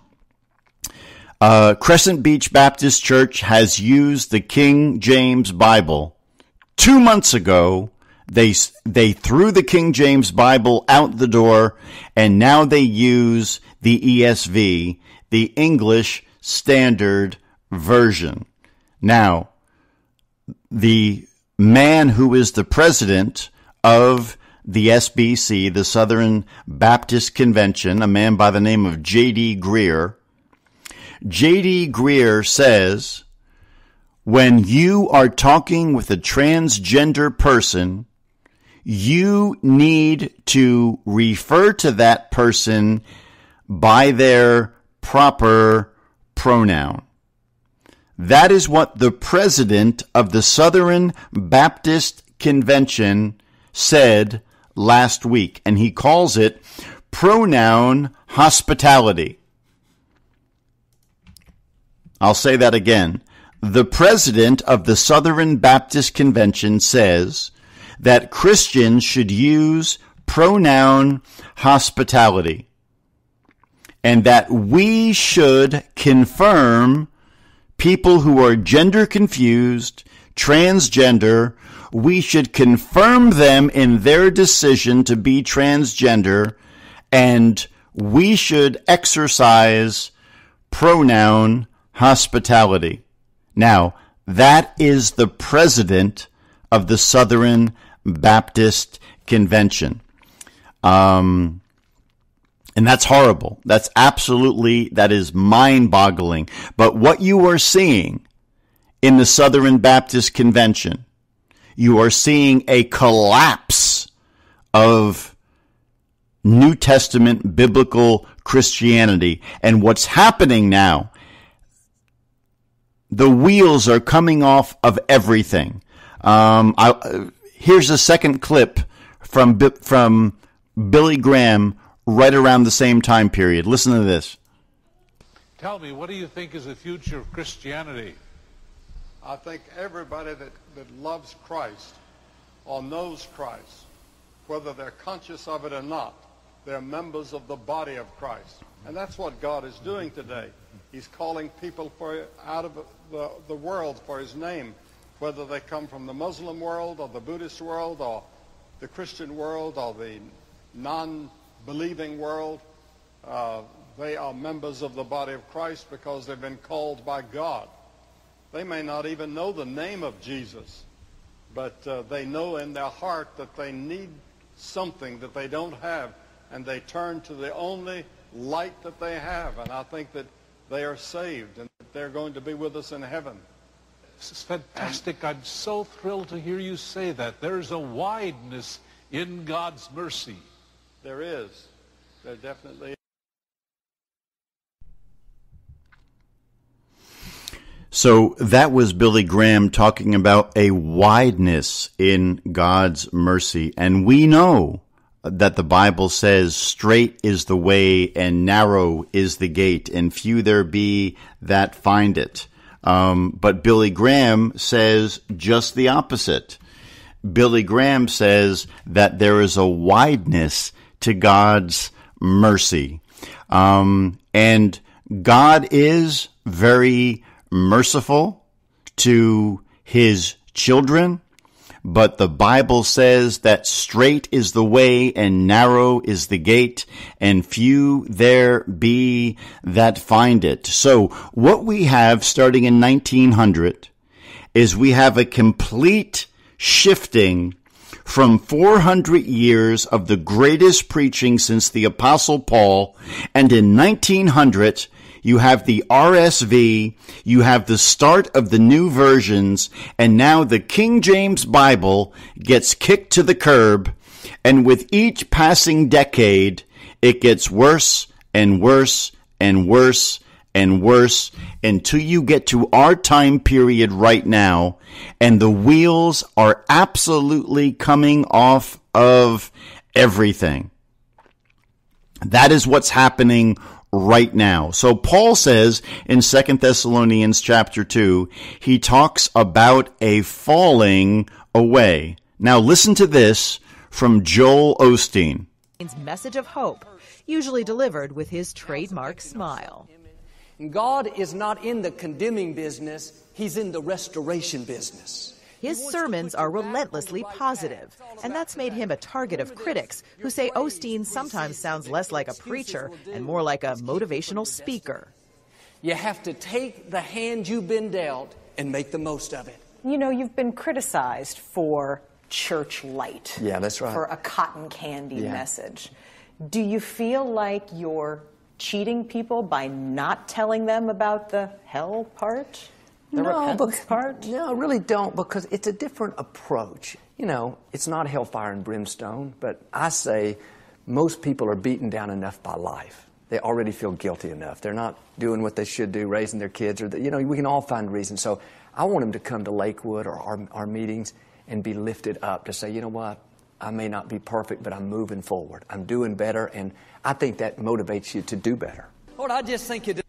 [SPEAKER 4] Crescent Beach Baptist Church has used the King James Bible. 2 months ago, they threw the King James Bible out the door, and now they use the ESV, the English Standard Version. Now, the man who is the president of the SBC, the Southern Baptist Convention, a man by the name of J.D. Greer, J.D. Greer says, when you are talking with a transgender person, you need to refer to that person by their proper pronoun. That is what the president of the Southern Baptist Convention said last week, and he calls it pronoun hospitality. I'll say that again. The president of the Southern Baptist Convention says that Christians should use pronoun hospitality, and that we should confirm people who are gender confused, transgender, we should confirm them in their decision to be transgender, and we should exercise pronoun hospitality. Now, that is the president of the Southern Baptist Convention. And that's horrible. That is mind-boggling. But what you are seeing in the Southern Baptist Convention, you are seeing a collapse of New Testament biblical Christianity. And what's happening now, the wheels are coming off of everything. Here's a second clip from Billy Graham right around the same time period. Listen to this.
[SPEAKER 6] Tell me, what do you think is the future of Christianity?
[SPEAKER 5] I think everybody that loves Christ or knows Christ, whether they're conscious of it or not, they're members of the body of Christ. And that's what God is doing today. He's calling people out of the world for his name, whether they come from the Muslim world or the Buddhist world or the Christian world or the non-believing world. They are members of the body of Christ because they've been called by God. They may not even know the name of Jesus, but they know in their heart that they need something that they don't have, and they turn to the only light that they have. And I think that they are saved and that they're going to be with us in heaven.
[SPEAKER 6] This is fantastic. I'm so thrilled to hear you say that. There's a wideness in God's mercy.
[SPEAKER 5] There is. There definitely is.
[SPEAKER 4] So that was Billy Graham talking about a wideness in God's mercy. And we know that the Bible says straight is the way and narrow is the gate, and few there be that find it. But Billy Graham says just the opposite. Billy Graham says that there is a wideness to God's mercy. And God is very merciful to his children, but the Bible says that straight is the way and narrow is the gate, and few there be that find it. So what we have starting in 1900 is we have a complete shifting from 400 years of the greatest preaching since the Apostle Paul, and in 1900 you have the RSV, you have the start of the new versions, and now the King James Bible gets kicked to the curb, and with each passing decade, it gets worse and worse and worse and worse until you get to our time period right now, and the wheels are absolutely coming off of everything. That is what's happening right now. So Paul says in 2 Thessalonians chapter 2, he talks about a falling away. Now listen to this from Joel Osteen.
[SPEAKER 7] Message of hope, usually delivered with his trademark smile.
[SPEAKER 8] God is not in the condemning business, he's in the restoration business.
[SPEAKER 7] His sermons are relentlessly positive, and that's made him a target of critics who say Osteen sometimes sounds less like a preacher and more like a motivational speaker.
[SPEAKER 8] You have to take the hand you've been dealt and make the most of it.
[SPEAKER 9] You know, you've been criticized for church light.
[SPEAKER 8] Yeah, that's right.
[SPEAKER 9] For a cotton candy message. Do you feel like you're cheating people by not telling them about the hell part? The repentance part?
[SPEAKER 8] No, I really don't, because it's a different approach. You know, it's not hellfire and brimstone, but I say most people are beaten down enough by life. They already feel guilty enough. They're not doing what they should do, raising their kids, or we can all find reasons. So I want them to come to Lakewood or our meetings and be lifted up to say, you know what, I may not be perfect, but I'm moving forward. I'm doing better, and I think that motivates you to do better.
[SPEAKER 9] Lord, I just think you do.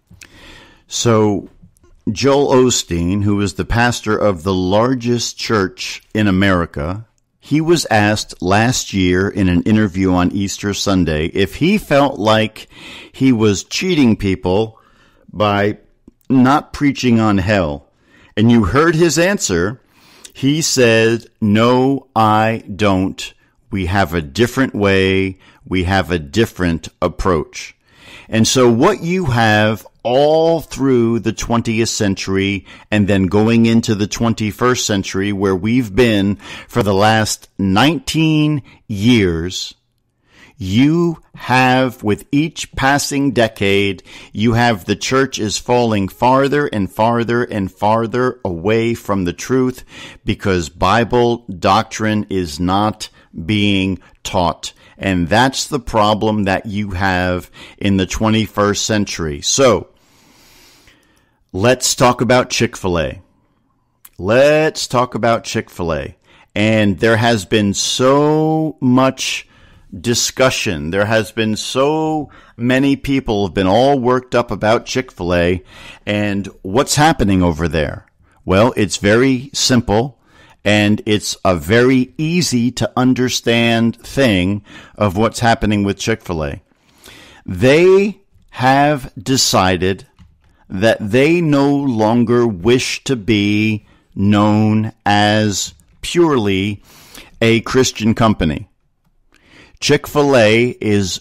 [SPEAKER 4] So Joel Osteen, who is the pastor of the largest church in America, he was asked last year in an interview on Easter Sunday if he felt like he was cheating people by not preaching on hell. And you heard his answer. He said, "No, I don't. We have a different way. We have a different approach." And so what you have all through the 20th century and then going into the 21st century, where we've been for the last 19 years, you have, with each passing decade, you have the church is falling farther and farther and farther away from the truth because Bible doctrine is not being taught. And that's the problem that you have in the 21st century. So, let's talk about Chick-fil-A. Let's talk about Chick-fil-A. And there has been so much discussion. There has been so many people have been all worked up about Chick-fil-A and what's happening over there. Well, it's very simple and it's a very easy to understand thing of what's happening with Chick-fil-A. They have decided that they no longer wish to be known as purely a Christian company. Chick-fil-A is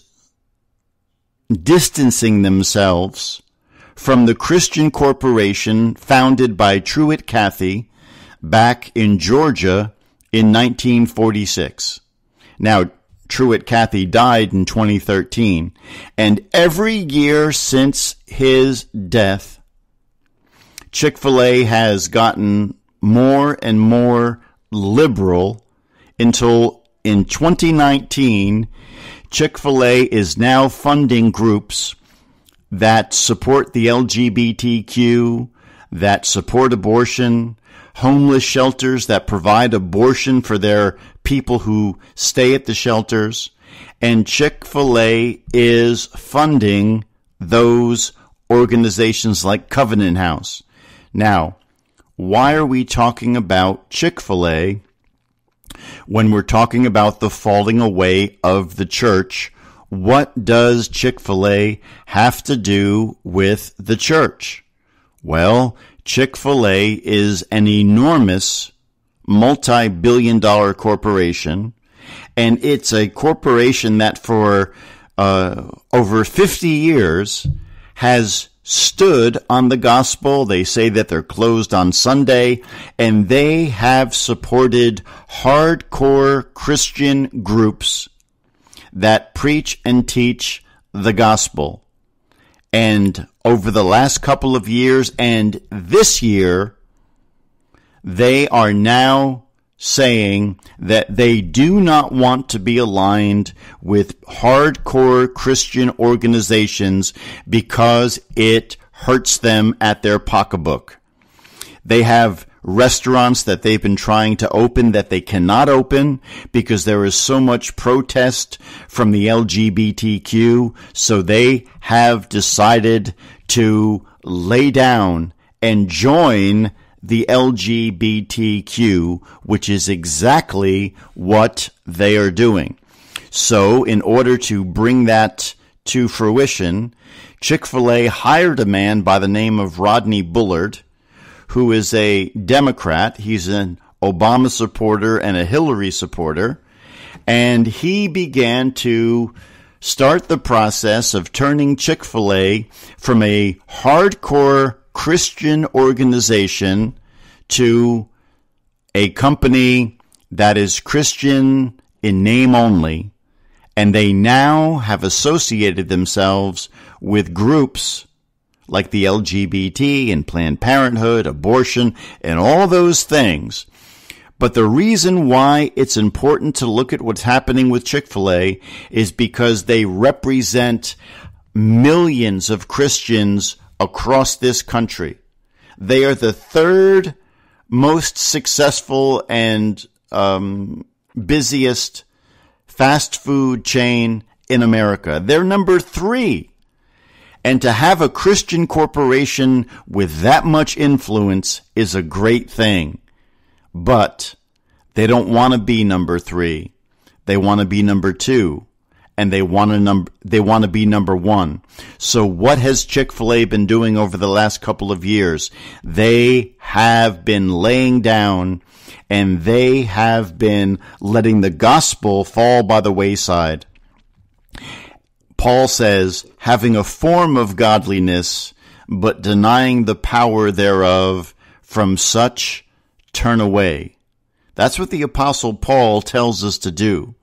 [SPEAKER 4] distancing themselves from the Christian corporation founded by Truett Cathy back in Georgia in 1946. Now, Truett Cathy died in 2013, and every year since his death, Chick-fil-A has gotten more and more liberal until in 2019, Chick-fil-A is now funding groups that support the LGBTQ, that support abortion, homeless shelters that provide abortion for their people who stay at the shelters, and Chick-fil-A is funding those organizations like Covenant House. Now, why are we talking about Chick-fil-A when we're talking about the falling away of the church? What does Chick-fil-A have to do with the church? Well, Chick-fil-A is an enormous multi-billion-dollar corporation, and it's a corporation that for over 50 years has stood on the gospel. They say that they're closed on Sunday, and they have supported hardcore Christian groups that preach and teach the gospel. And over the last couple of years and this year, they are now saying that they do not want to be aligned with hardcore Christian organizations because it hurts them at their pocketbook. They have restaurants that they've been trying to open that they cannot open because there is so much protest from the LGBTQ. So they have decided to lay down and join the LGBTQ, which is exactly what they are doing. So in order to bring that to fruition, Chick-fil-A hired a man by the name of Rodney Bullard, who is a Democrat. He's an Obama supporter and a Hillary supporter. And he began to start the process of turning Chick-fil-A from a hardcore Christian organization to a company that is Christian in name only. And they now have associated themselves with groups like the LGBT and Planned Parenthood, abortion, and all those things. But the reason why it's important to look at what's happening with Chick-fil-A is because they represent millions of Christians across this country. They are the third most successful and busiest fast food chain in America. They're number 3. And to have a Christian corporation with that much influence is a great thing. But they don't want to be number 3. They want to be number 2. And they want to be number 1. So what has Chick-fil-A been doing over the last couple of years? They have been laying down and they have been letting the gospel fall by the wayside. Paul says, having a form of godliness, but denying the power thereof, from such turn away. That's what the Apostle Paul tells us to do.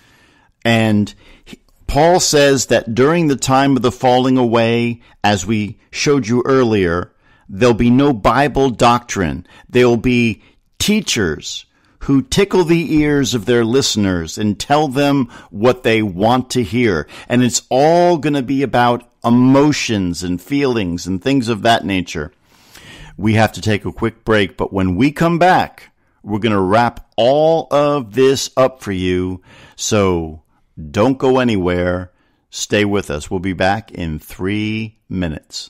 [SPEAKER 4] And Paul says that during the time of the falling away, as we showed you earlier, there'll be no Bible doctrine. There'll be teachers who tickle the ears of their listeners and tell them what they want to hear. And it's all going to be about emotions and feelings and things of that nature. We have to take a quick break, but when we come back, we're going to wrap all of this up for you. So don't go anywhere. Stay with us. We'll be back in 3 minutes.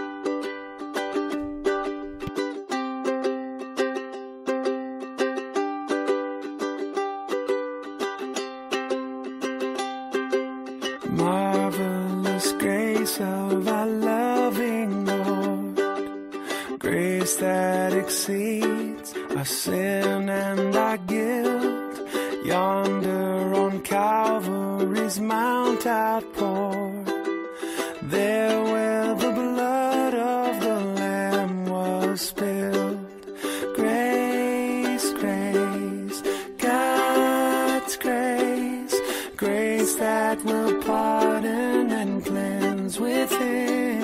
[SPEAKER 10] Marvelous grace of our loving Lord, grace that exceeds our sin and our guilt, yonder on Calvary's mount outpoured, there where the blood of the Lamb was spilled. Grace, grace, God's grace, grace that will pardon and cleanse within.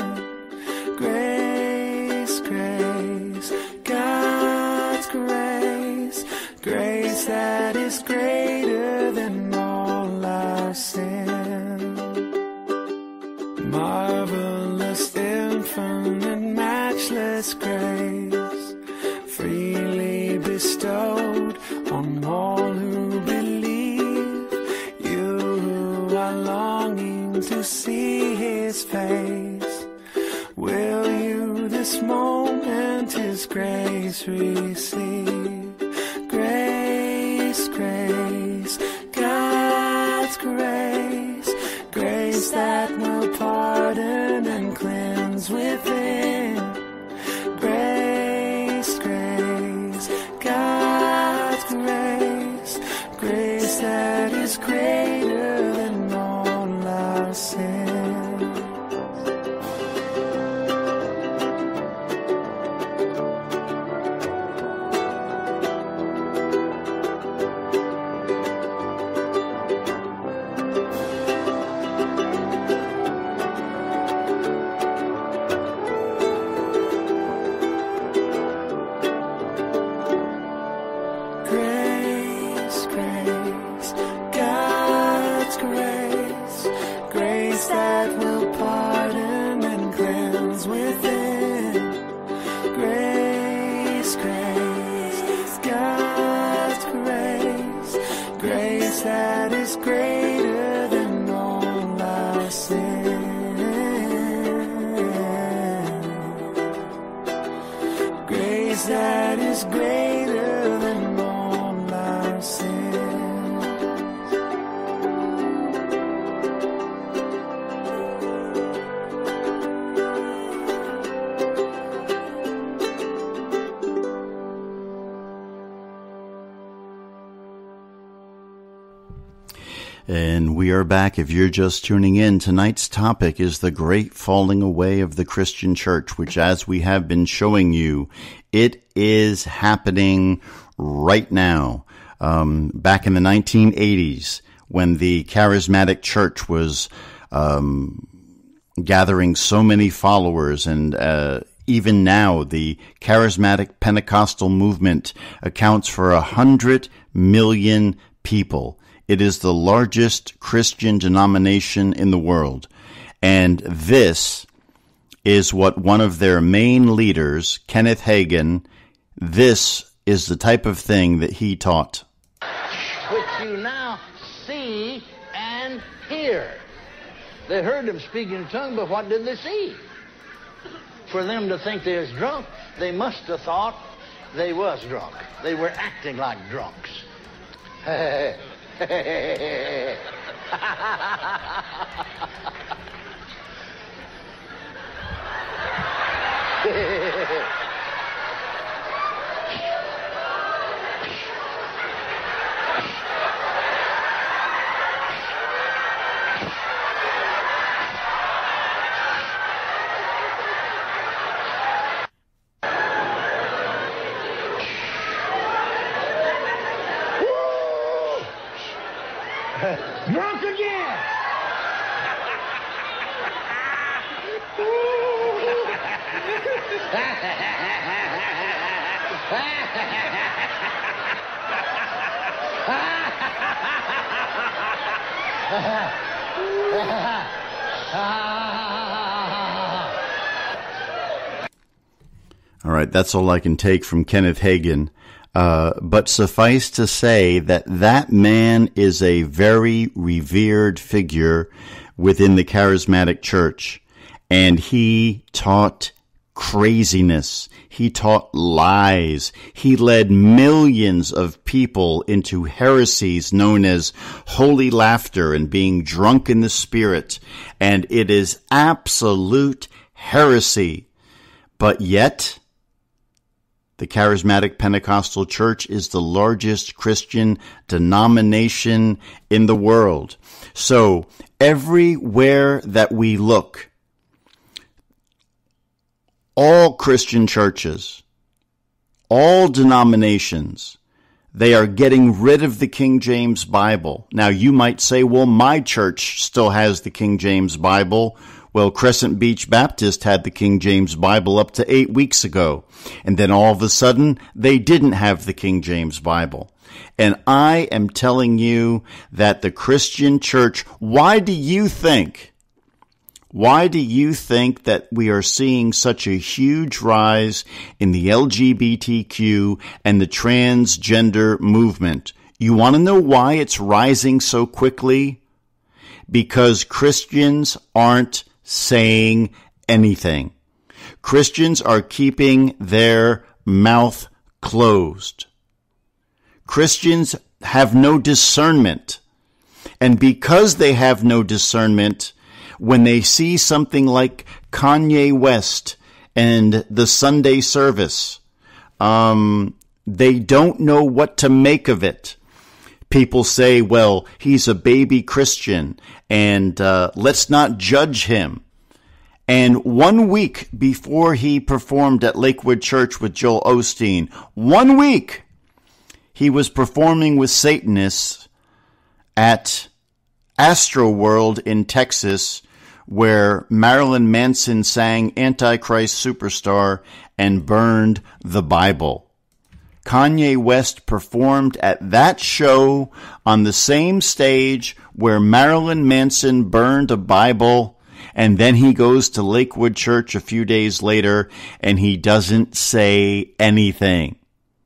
[SPEAKER 10] Grace, grace, God's grace, grace that is greater than all our sin. Marvelous, infinite, matchless grace, freely bestowed on all who believe. You who are longing to see His face, will you this moment His grace receive? Grace, grace, God's grace, grace that will pardon and cleanse within. Grace, grace, God's grace, grace that is greater than all our sin. That is greater than all our sin. Grace that is greater than all our sin.
[SPEAKER 4] And we are back. If you're just tuning in, tonight's topic is the great falling away of the Christian church, which, as we have been showing you, it is happening right now. Back in the 1980s, when the charismatic church was gathering so many followers, and even now the charismatic Pentecostal movement accounts for 100 million people. It is the largest Christian denomination in the world. And this is what one of their main leaders, Kenneth Hagin, this is the type of thing that he taught.
[SPEAKER 11] Which you now see and hear. They heard them speaking in tongues, but what did they see? For them to think they was drunk, they must have thought they was drunk. They were acting like drunks. Drunk again!
[SPEAKER 4] All right, that's all I can take from Kenneth Hagin. But suffice to say that that man is a very revered figure within the charismatic church. And he taught craziness. He taught lies. He led millions of people into heresies known as holy laughter and being drunk in the spirit. And it is absolute heresy. But yet, the Charismatic Pentecostal Church is the largest Christian denomination in the world. So, everywhere that we look, all Christian churches, all denominations, they are getting rid of the King James Bible. Now, you might say, well, my church still has the King James Bible. Well, Crescent Beach Baptist had the King James Bible up to 8 weeks ago. And then all of a sudden, they didn't have the King James Bible. And I am telling you that the Christian church, why do you think that we are seeing such a huge rise in the LGBTQ and the transgender movement? You want to know why it's rising so quickly? Because Christians aren't saying anything. Christians are keeping their mouth closed. Christians have no discernment. And because they have no discernment, when they see something like Kanye West and the Sunday service, they don't know what to make of it. People say, well, he's a baby Christian, and let's not judge him. And 1 week before he performed at Lakewood Church with Joel Osteen, 1 week, he was performing with Satanists at Astro World in Texas, where Marilyn Manson sang Antichrist Superstar and burned the Bible. Kanye West performed at that show on the same stage where Marilyn Manson burned a Bible, and then he goes to Lakewood Church a few days later and he doesn't say anything.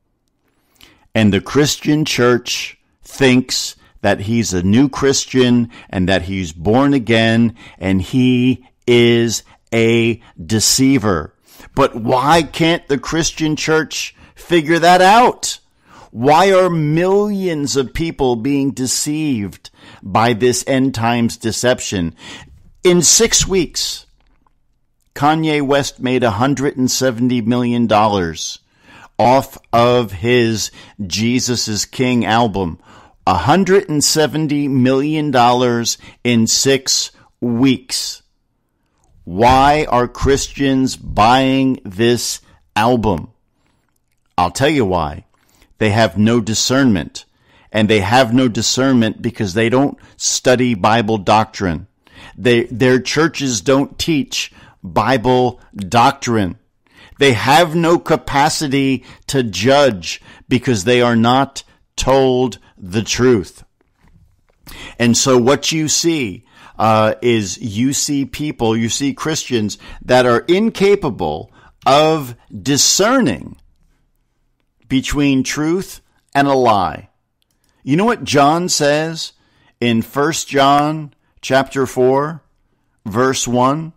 [SPEAKER 4] And the Christian church thinks that he's a new Christian and that he's born again, and he is a deceiver. But why can't the Christian church figure that out? Why are millions of people being deceived by this end times deception? In 6 weeks, Kanye West made $170 million off of his Jesus is King album. $170 million in 6 weeks. Why are Christians buying this album? I'll tell you why. They have no discernment. And they have no discernment because they don't study Bible doctrine. Their churches don't teach Bible doctrine. They have no capacity to judge because they are not told the truth. And so what you see is you see Christians that are incapable of discerning between truth and a lie. You know what John says in 1 John chapter 4, verse 1?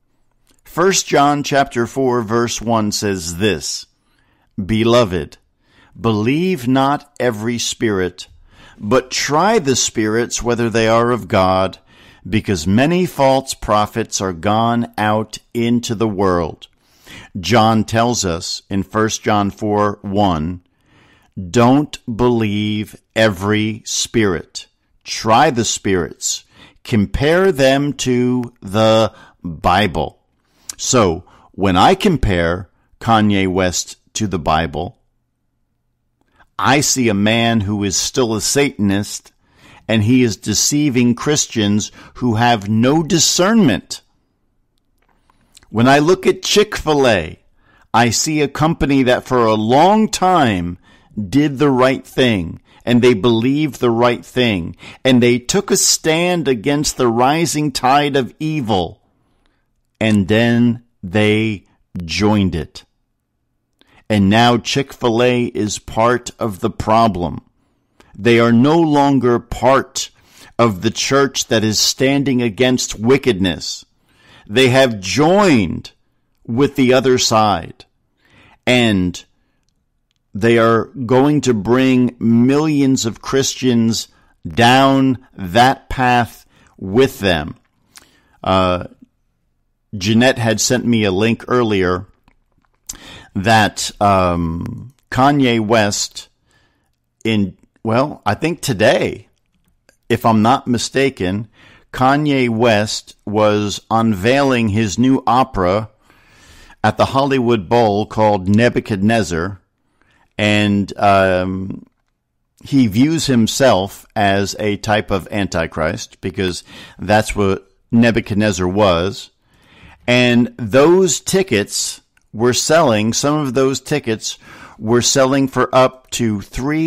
[SPEAKER 4] 1 John chapter 4, verse 1 says this, Beloved, believe not every spirit, but try the spirits whether they are of God, because many false prophets are gone out into the world. John tells us in 1 John 4, 1, don't believe every spirit. Try the spirits. Compare them to the Bible. So, when I compare Kanye West to the Bible, I see a man who is still a Satanist, and he is deceiving Christians who have no discernment. When I look at Chick-fil-A, I see a company that for a long time did the right thing and they believed the right thing, and they took a stand against the rising tide of evil, and then they joined it. And now Chick-fil-A is part of the problem. They are no longer part of the church that is standing against wickedness. They have joined with the other side, and they are going to bring millions of Christians down that path with them. Jeanette had sent me a link earlier that Kanye West, I think today, if I'm not mistaken, Kanye West was unveiling his new opera at the Hollywood Bowl called Nebuchadnezzar, and he views himself as a type of Antichrist, because that's what Nebuchadnezzar was. And those tickets were selling, some of those tickets were selling for up to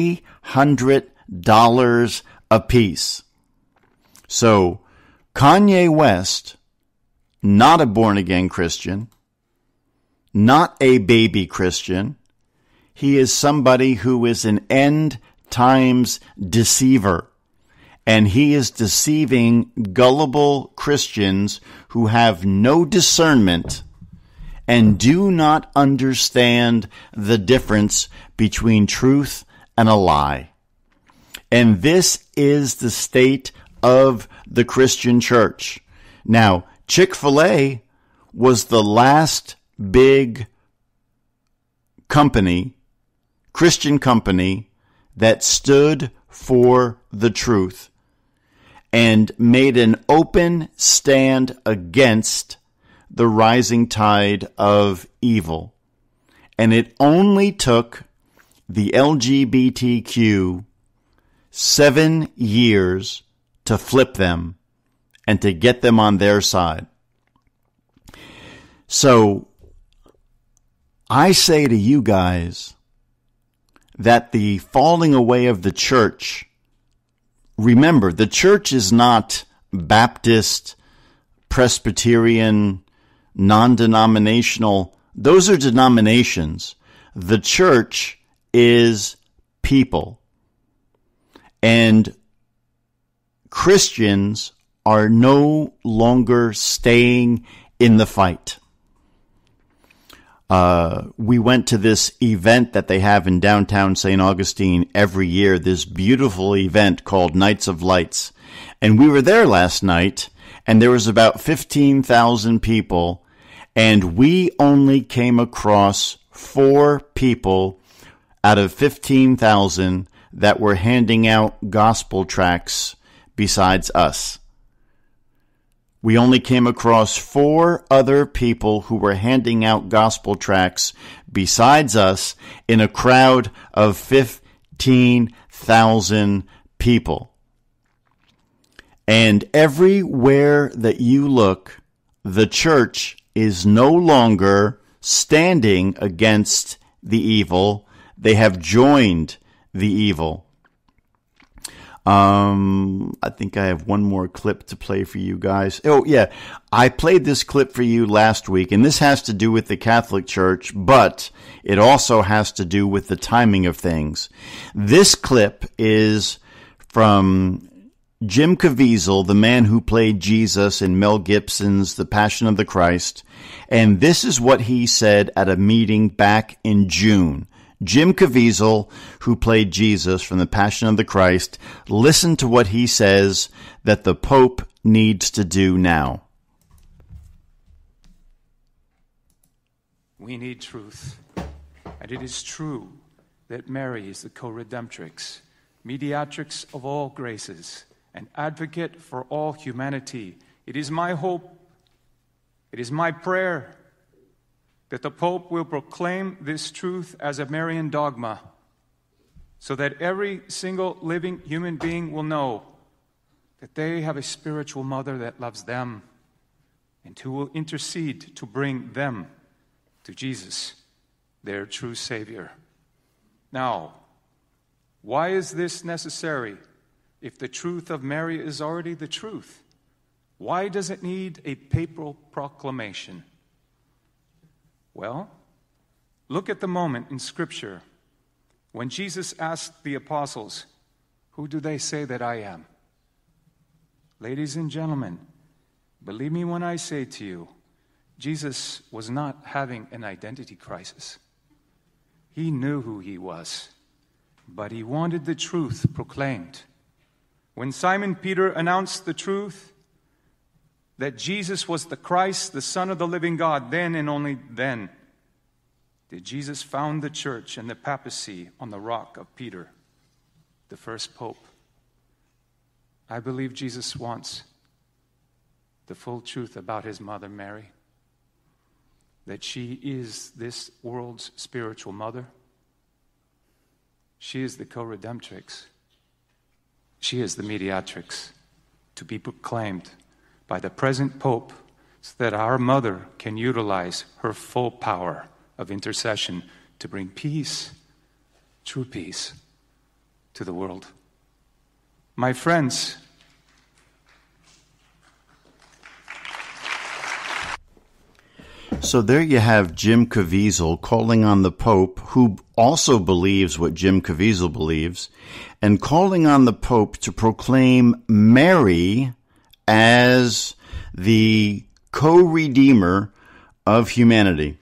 [SPEAKER 4] $300 a piece. So Kanye West, not a born-again Christian, not a baby Christian, he is somebody who is an end times deceiver. And he is deceiving gullible Christians who have no discernment and do not understand the difference between truth and a lie. And this is the state of the Christian church. Now, Chick-fil-A was the last big company, Christian company, that stood for the truth and made an open stand against the rising tide of evil. And it only took the LGBTQ 7 years to flip them and to get them on their side. So I say to you guys that the falling away of the church, remember, the church is not Baptist, Presbyterian, non-denominational. Those are denominations. The church is people. And Christians are no longer staying in the fight. We went to this event that they have in downtown St. Augustine every year, this beautiful event called Nights of Lights. And we were there last night, and there was about 15,000 people, and we only came across 4 people out of 15,000 that were handing out gospel tracts besides us. We only came across 4 other people who were handing out gospel tracts besides us in a crowd of 15,000 people. And everywhere that you look, the church is no longer standing against the evil. They have joined the evil. I think I have one more clip to play for you guys. Oh, yeah. I played this clip for you last week, and this has to do with the Catholic Church, but it also has to do with the timing of things. This clip is from Jim Caviezel, the man who played Jesus in Mel Gibson's The Passion of the Christ, and this is what he said at a meeting back in June. Jim Caviezel, who played Jesus from The Passion of the Christ, listen to what he says that the Pope needs to do now.
[SPEAKER 12] We need truth, and it is true that Mary is the co-redemptrix, mediatrix of all graces, an advocate for all humanity. It is my hope, it is my prayer, that the Pope will proclaim this truth as a Marian dogma, so that every single living human being will know that they have a spiritual mother that loves them and who will intercede to bring them to Jesus, their true Savior. Now, Why is this necessary if the truth of Mary is already the truth? Why does it need a papal proclamation? Well, look at the moment in Scripture when Jesus asked the apostles, "Who do they say that I am?" Ladies and gentlemen, believe me when I say to you, Jesus was not having an identity crisis. He knew who he was, but he wanted the truth proclaimed. When Simon Peter announced the truth that Jesus was the Christ, the Son of the living God, then and only then did Jesus found the church and the papacy on the rock of Peter, the first pope. I believe Jesus wants the full truth about his mother Mary, that she is this world's spiritual mother. She is the co-redemptrix. She is the mediatrix to be proclaimed by the present pope so that our mother can utilize her full power of intercession to bring peace, true peace, to the world. My friends,
[SPEAKER 4] so there you have Jim Caviezel calling on the Pope, who also believes what Jim Caviezel believes, and calling on the Pope to proclaim Mary as the co-redeemer of humanity.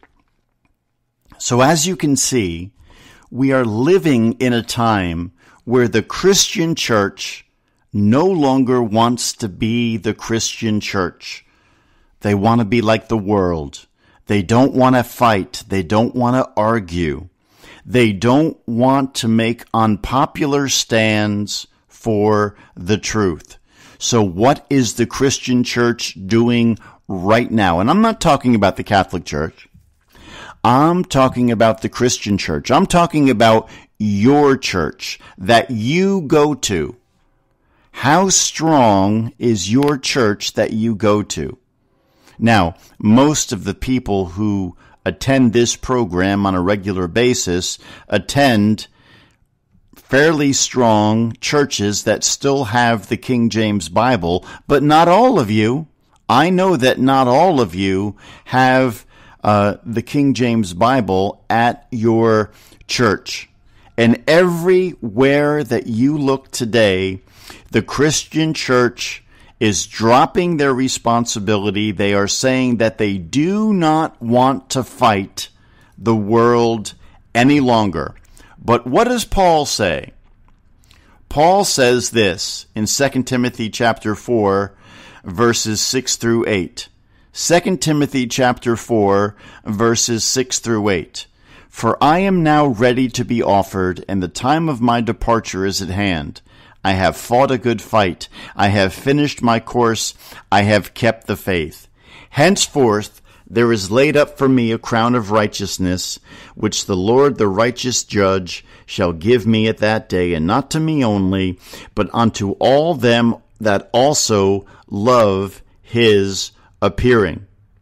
[SPEAKER 4] So as you can see, we are living in a time where the Christian church no longer wants to be the Christian church. They want to be like the world. They don't want to fight. They don't want to argue. They don't want to make unpopular stands for the truth. So what is the Christian church doing right now? And I'm not talking about the Catholic Church. I'm talking about the Christian church. I'm talking about your church that you go to. How strong is your church that you go to? Now, most of the people who attend this program on a regular basis attend fairly strong churches that still have the King James Bible, but not all of you. I know that not all of you have the King James Bible at your church. And everywhere that you look today, the Christian church is dropping their responsibility. They are saying that they do not want to fight the world any longer. But what does Paul say? Paul says this in 2 Timothy chapter 4, verses 6 through 8. 2 Timothy chapter 4, verses 6 through 8. For I am now ready to be offered, and the time of my departure is at hand. I have fought a good fight. I have finished my course. I have kept the faith. Henceforth, there is laid up for me a crown of righteousness, which the Lord, the righteous judge, shall give me at that day, and not to me only, but unto all them that also love his appearing.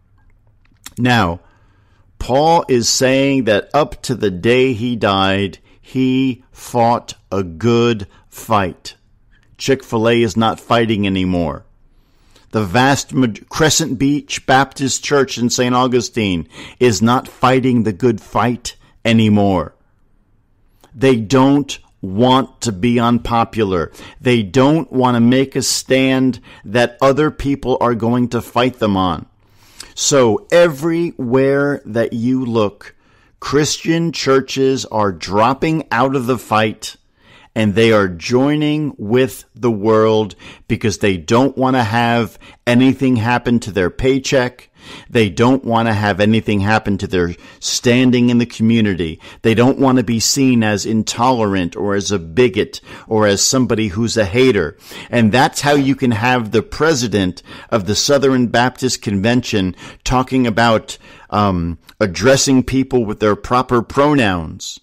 [SPEAKER 4] Now, Paul is saying that up to the day he died, he fought a good fight. Chick-fil-A is not fighting anymore. The vast Crescent Beach Baptist Church in St. Augustine is not fighting the good fight anymore. They don't want to be unpopular. They don't want to make a stand that other people are going to fight them on. So everywhere that you look, Christian churches are dropping out of the fight, and they are joining with the world because they don't want to have anything happen to their paycheck. They don't want to have anything happen to their standing in the community. They don't want to be seen as intolerant or as a bigot or as somebody who's a hater. And that's how you can have the president of the Southern Baptist Convention talking about addressing people with their proper pronouns.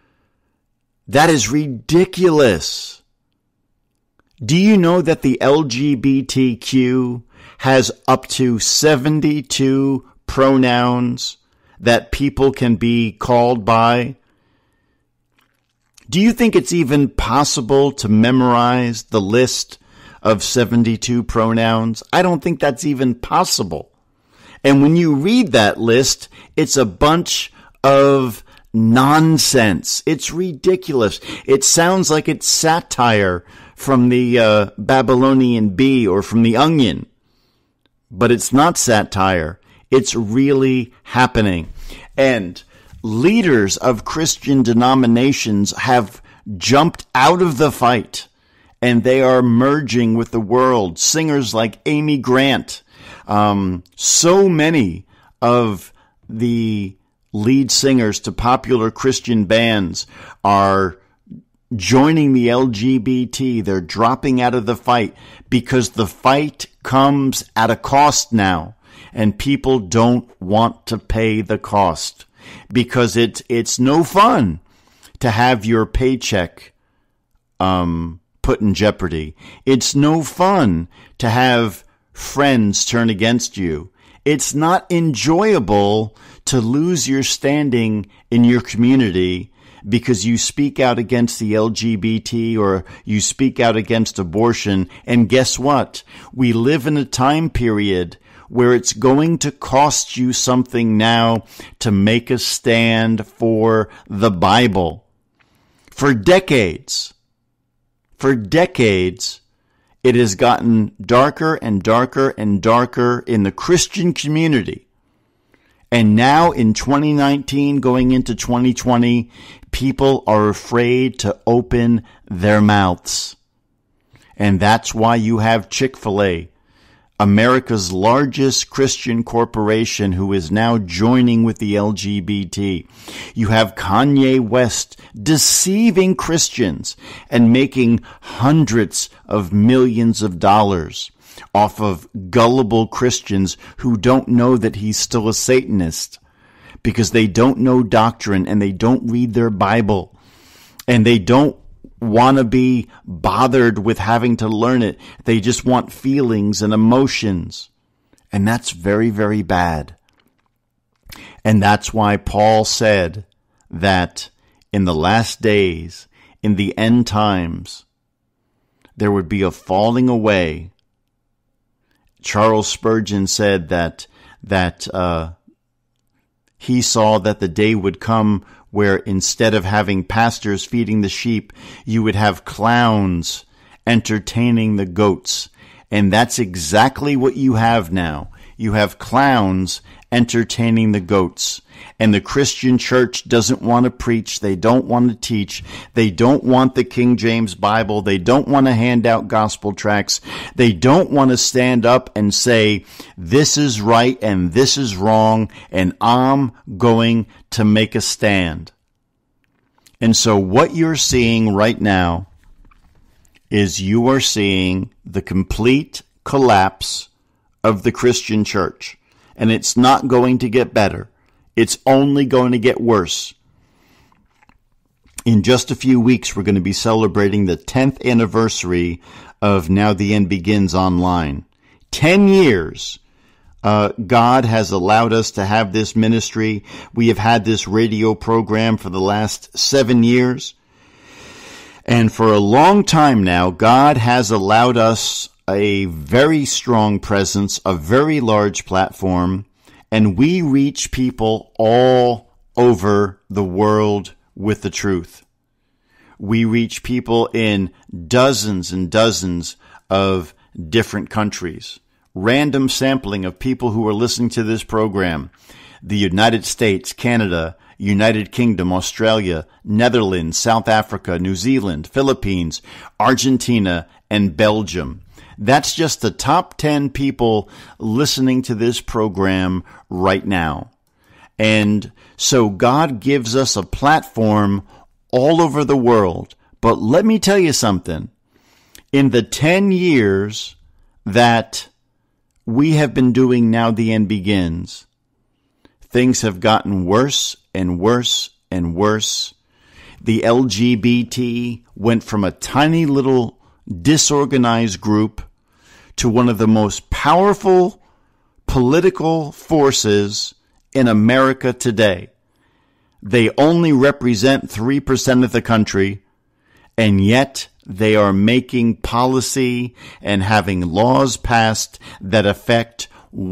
[SPEAKER 4] That is ridiculous. Do you know that the LGBTQ has up to 72 pronouns that people can be called by? Do you think it's even possible to memorize the list of 72 pronouns? I don't think that's even possible. And when you read that list, it's a bunch of nonsense. It's ridiculous. It sounds like it's satire from the Babylonian Bee or from The Onion. But it's not satire. It's really happening. And leaders of Christian denominations have jumped out of the fight, and they are merging with the world. Singers like Amy Grant, so many of the lead singers to popular Christian bands are joining the LGBT. They're dropping out of the fight because the fight comes at a cost now, and people don't want to pay the cost because it's no fun to have your paycheck put in jeopardy. It's no fun to have friends turn against you. It's not enjoyable to lose your standing in your community because you speak out against the LGBT or you speak out against abortion. And guess what? We live in a time period where it's going to cost you something now to make a stand for the Bible. For decades, it has gotten darker and darker and darker in the Christian community. And now in 2019, going into 2020, people are afraid to open their mouths. And that's why you have Chick-fil-A, America's largest Christian corporation, who is now joining with the LGBT. You have Kanye West deceiving Christians and making hundreds of millions of dollars off of gullible Christians who don't know that he's still a Satanist because they don't know doctrine and they don't read their Bible and they don't want to be bothered with having to learn it. They just want feelings and emotions. And that's very, very bad. And that's why Paul said that in the last days, in the end times, there would be a falling away. Charles Spurgeon said that he saw that the day would come where instead of having pastors feeding the sheep, you would have clowns entertaining the goats. And that's exactly what you have now. You have clowns entertaining the goats. And the Christian church doesn't want to preach. They don't want to teach. They don't want the King James Bible. They don't want to hand out gospel tracts. They don't want to stand up and say, this is right and this is wrong, and I'm going to make a stand. And so what you're seeing right now is you are seeing the complete collapse of the Christian church. And it's not going to get better. It's only going to get worse. In just a few weeks, we're going to be celebrating the 10th anniversary of Now the End Begins Online. 10 years. God has allowed us to have this ministry. We have had this radio program for the last 7 years. And for a long time now, God has allowed us a very strong presence, a very large platform, and we reach people all over the world with the truth. We reach people in dozens and dozens of different countries. Random sampling of people who are listening to this program: the United States, Canada, United Kingdom, Australia, Netherlands, South Africa, New Zealand, Philippines, Argentina, and Belgium. That's just the top 10 people listening to this program right now. And so God gives us a platform all over the world. But let me tell you something. In the 10 years that we have been doing Now the End Begins, things have gotten worse and worse and worse. The LGBT went from a tiny little disorganized group to one of the most powerful political forces in America today. They only represent 3% of the country, and yet they are making policy and having laws passed that affect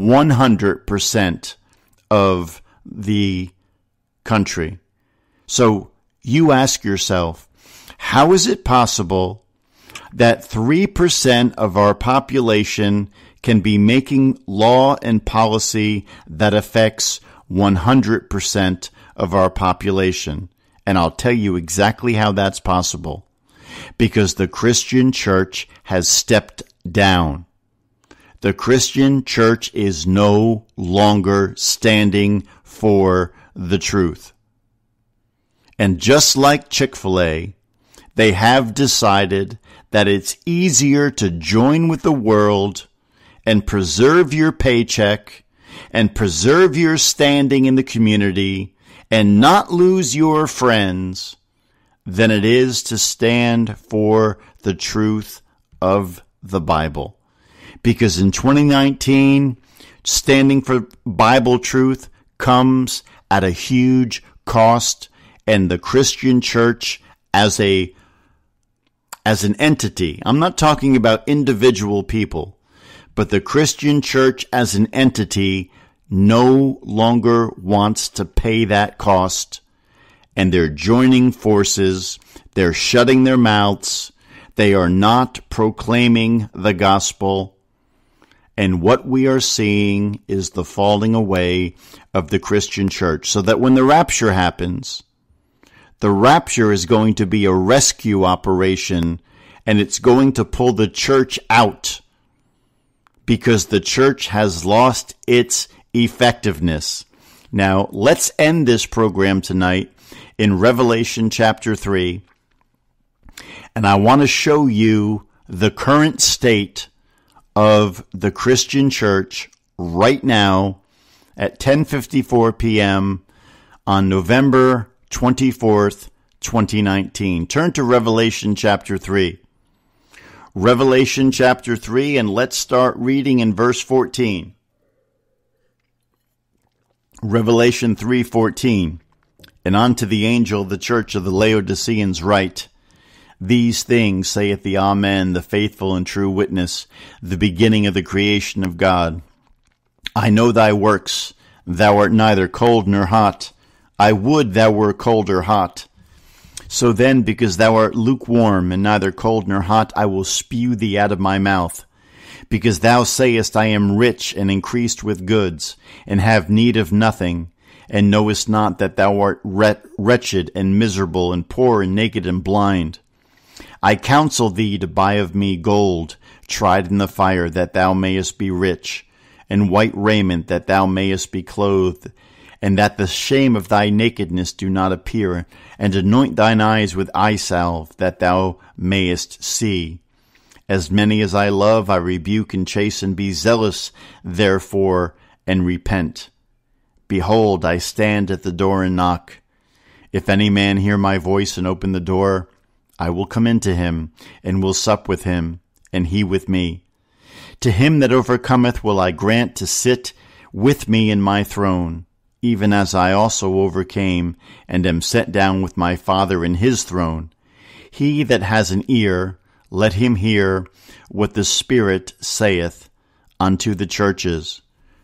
[SPEAKER 4] 100% of the country. So you ask yourself, how is it possible that 3% of our population can be making law and policy that affects 100% of our population? And I'll tell you exactly how that's possible. Because the Christian church has stepped down. The Christian church is no longer standing for the truth. And just like Chick-fil-A, they have decided that it's easier to join with the world and preserve your paycheck and preserve your standing in the community and not lose your friends than it is to stand for the truth of the Bible. Because in 2019, standing for Bible truth comes at a huge cost, and the Christian church as an entity, I'm not talking about individual people, but the Christian church as an entity no longer wants to pay that cost, and they're joining forces, they're shutting their mouths, they are not proclaiming the gospel, and what we are seeing is the falling away of the Christian church. So that when the rapture happens, the rapture is going to be a rescue operation, and it's going to pull the church out because the church has lost its effectiveness. Now, let's end this program tonight in Revelation chapter 3, and I want to show you the current state of the Christian church right now at 10:54 p.m. on November 24th, 2019. Turn to Revelation chapter 3. Revelation chapter 3, and let's start reading in verse 14. Revelation 3:14. And unto the angel of the church of the Laodiceans write, These things saith the Amen, the faithful and true witness, the beginning of the creation of God. I know thy works, thou art neither cold nor hot. I would thou were cold or hot. So then, because thou art lukewarm and neither cold nor hot, I will spew thee out of my mouth. Because thou sayest, I am rich and increased with goods, and have need of nothing, and knowest not that thou art wretched and miserable, and poor and naked and blind. I counsel thee to buy of me gold, tried in the fire, that thou mayest be rich, and white raiment, that thou mayest be clothed, and that the shame of thy nakedness do not appear, and anoint thine eyes with eye salve, that thou mayest see. As many as I love, I rebuke and chasten. Be zealous, therefore, and repent. Behold, I stand at the door and knock. If any man hear my voice and open the door, I will come into him, and will sup with him, and he with me. To him that overcometh will I grant to sit with me in my throne, even as I also overcame, and am set down with my Father in his throne. He that has an ear, let him hear what the Spirit saith unto the churches.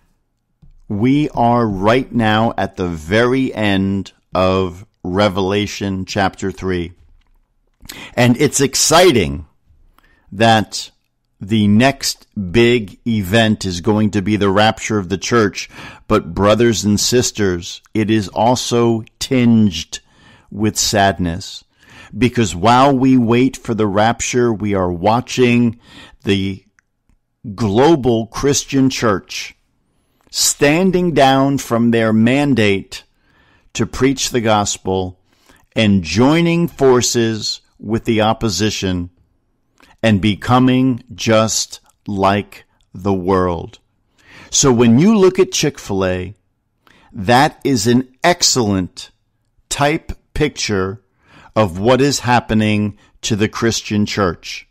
[SPEAKER 4] We are right now at the very end of Revelation chapter 3. And it's exciting that the next big event is going to be the rapture of the church. But brothers and sisters, it is also tinged with sadness. Because while we wait for the rapture, we are watching the global Christian church standing down from their mandate to preach the gospel and joining forces with the opposition and becoming just like the world. So when you look at Chick-fil-A, that is an excellent type picture of what is happening to the Christian church.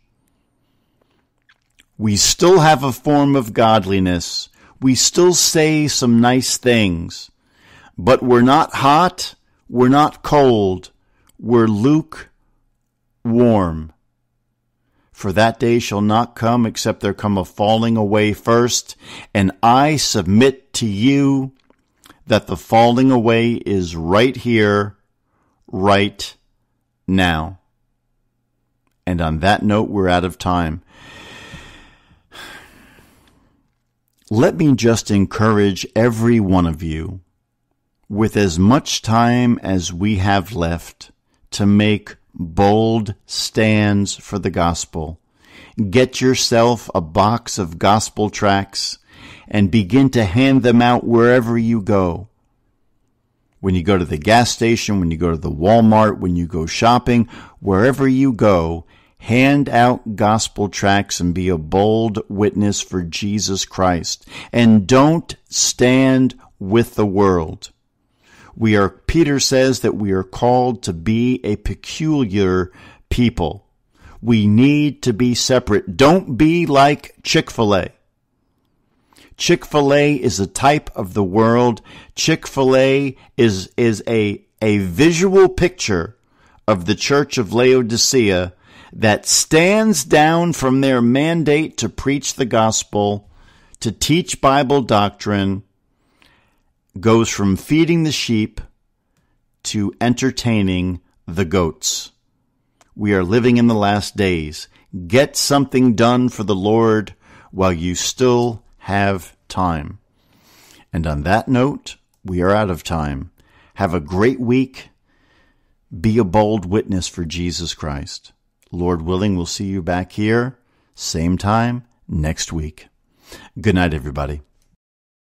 [SPEAKER 4] We still have a form of godliness. We still say some nice things, but we're not hot, We're not cold. We're lukewarm. For that day shall not come except there come a falling away first. And I submit to you that the falling away is right here, right now. And on that note, we're out of time. Let me just encourage every one of you, with as much time as we have left, to make bold stands for the gospel. Get yourself a box of gospel tracts and begin to hand them out wherever you go. When you go to the gas station, when you go to the Walmart, when you go shopping, wherever you go, hand out gospel tracts and be a bold witness for Jesus Christ. And don't stand with the world. Peter says that we are called to be a peculiar people. We need to be separate. Don't be like Chick-fil-A. Chick-fil-A is a type of the world. Chick-fil-A is a visual picture of the church of Laodicea that stands down from their mandate to preach the gospel, to teach Bible doctrine, goes from feeding the sheep to entertaining the goats. We are living in the last days. Get something done for the Lord while you still have time. And on that note, we are out of time. Have a great week. Be a bold witness for Jesus Christ. Lord willing, we'll see you back here, same time, next week. Good night, everybody.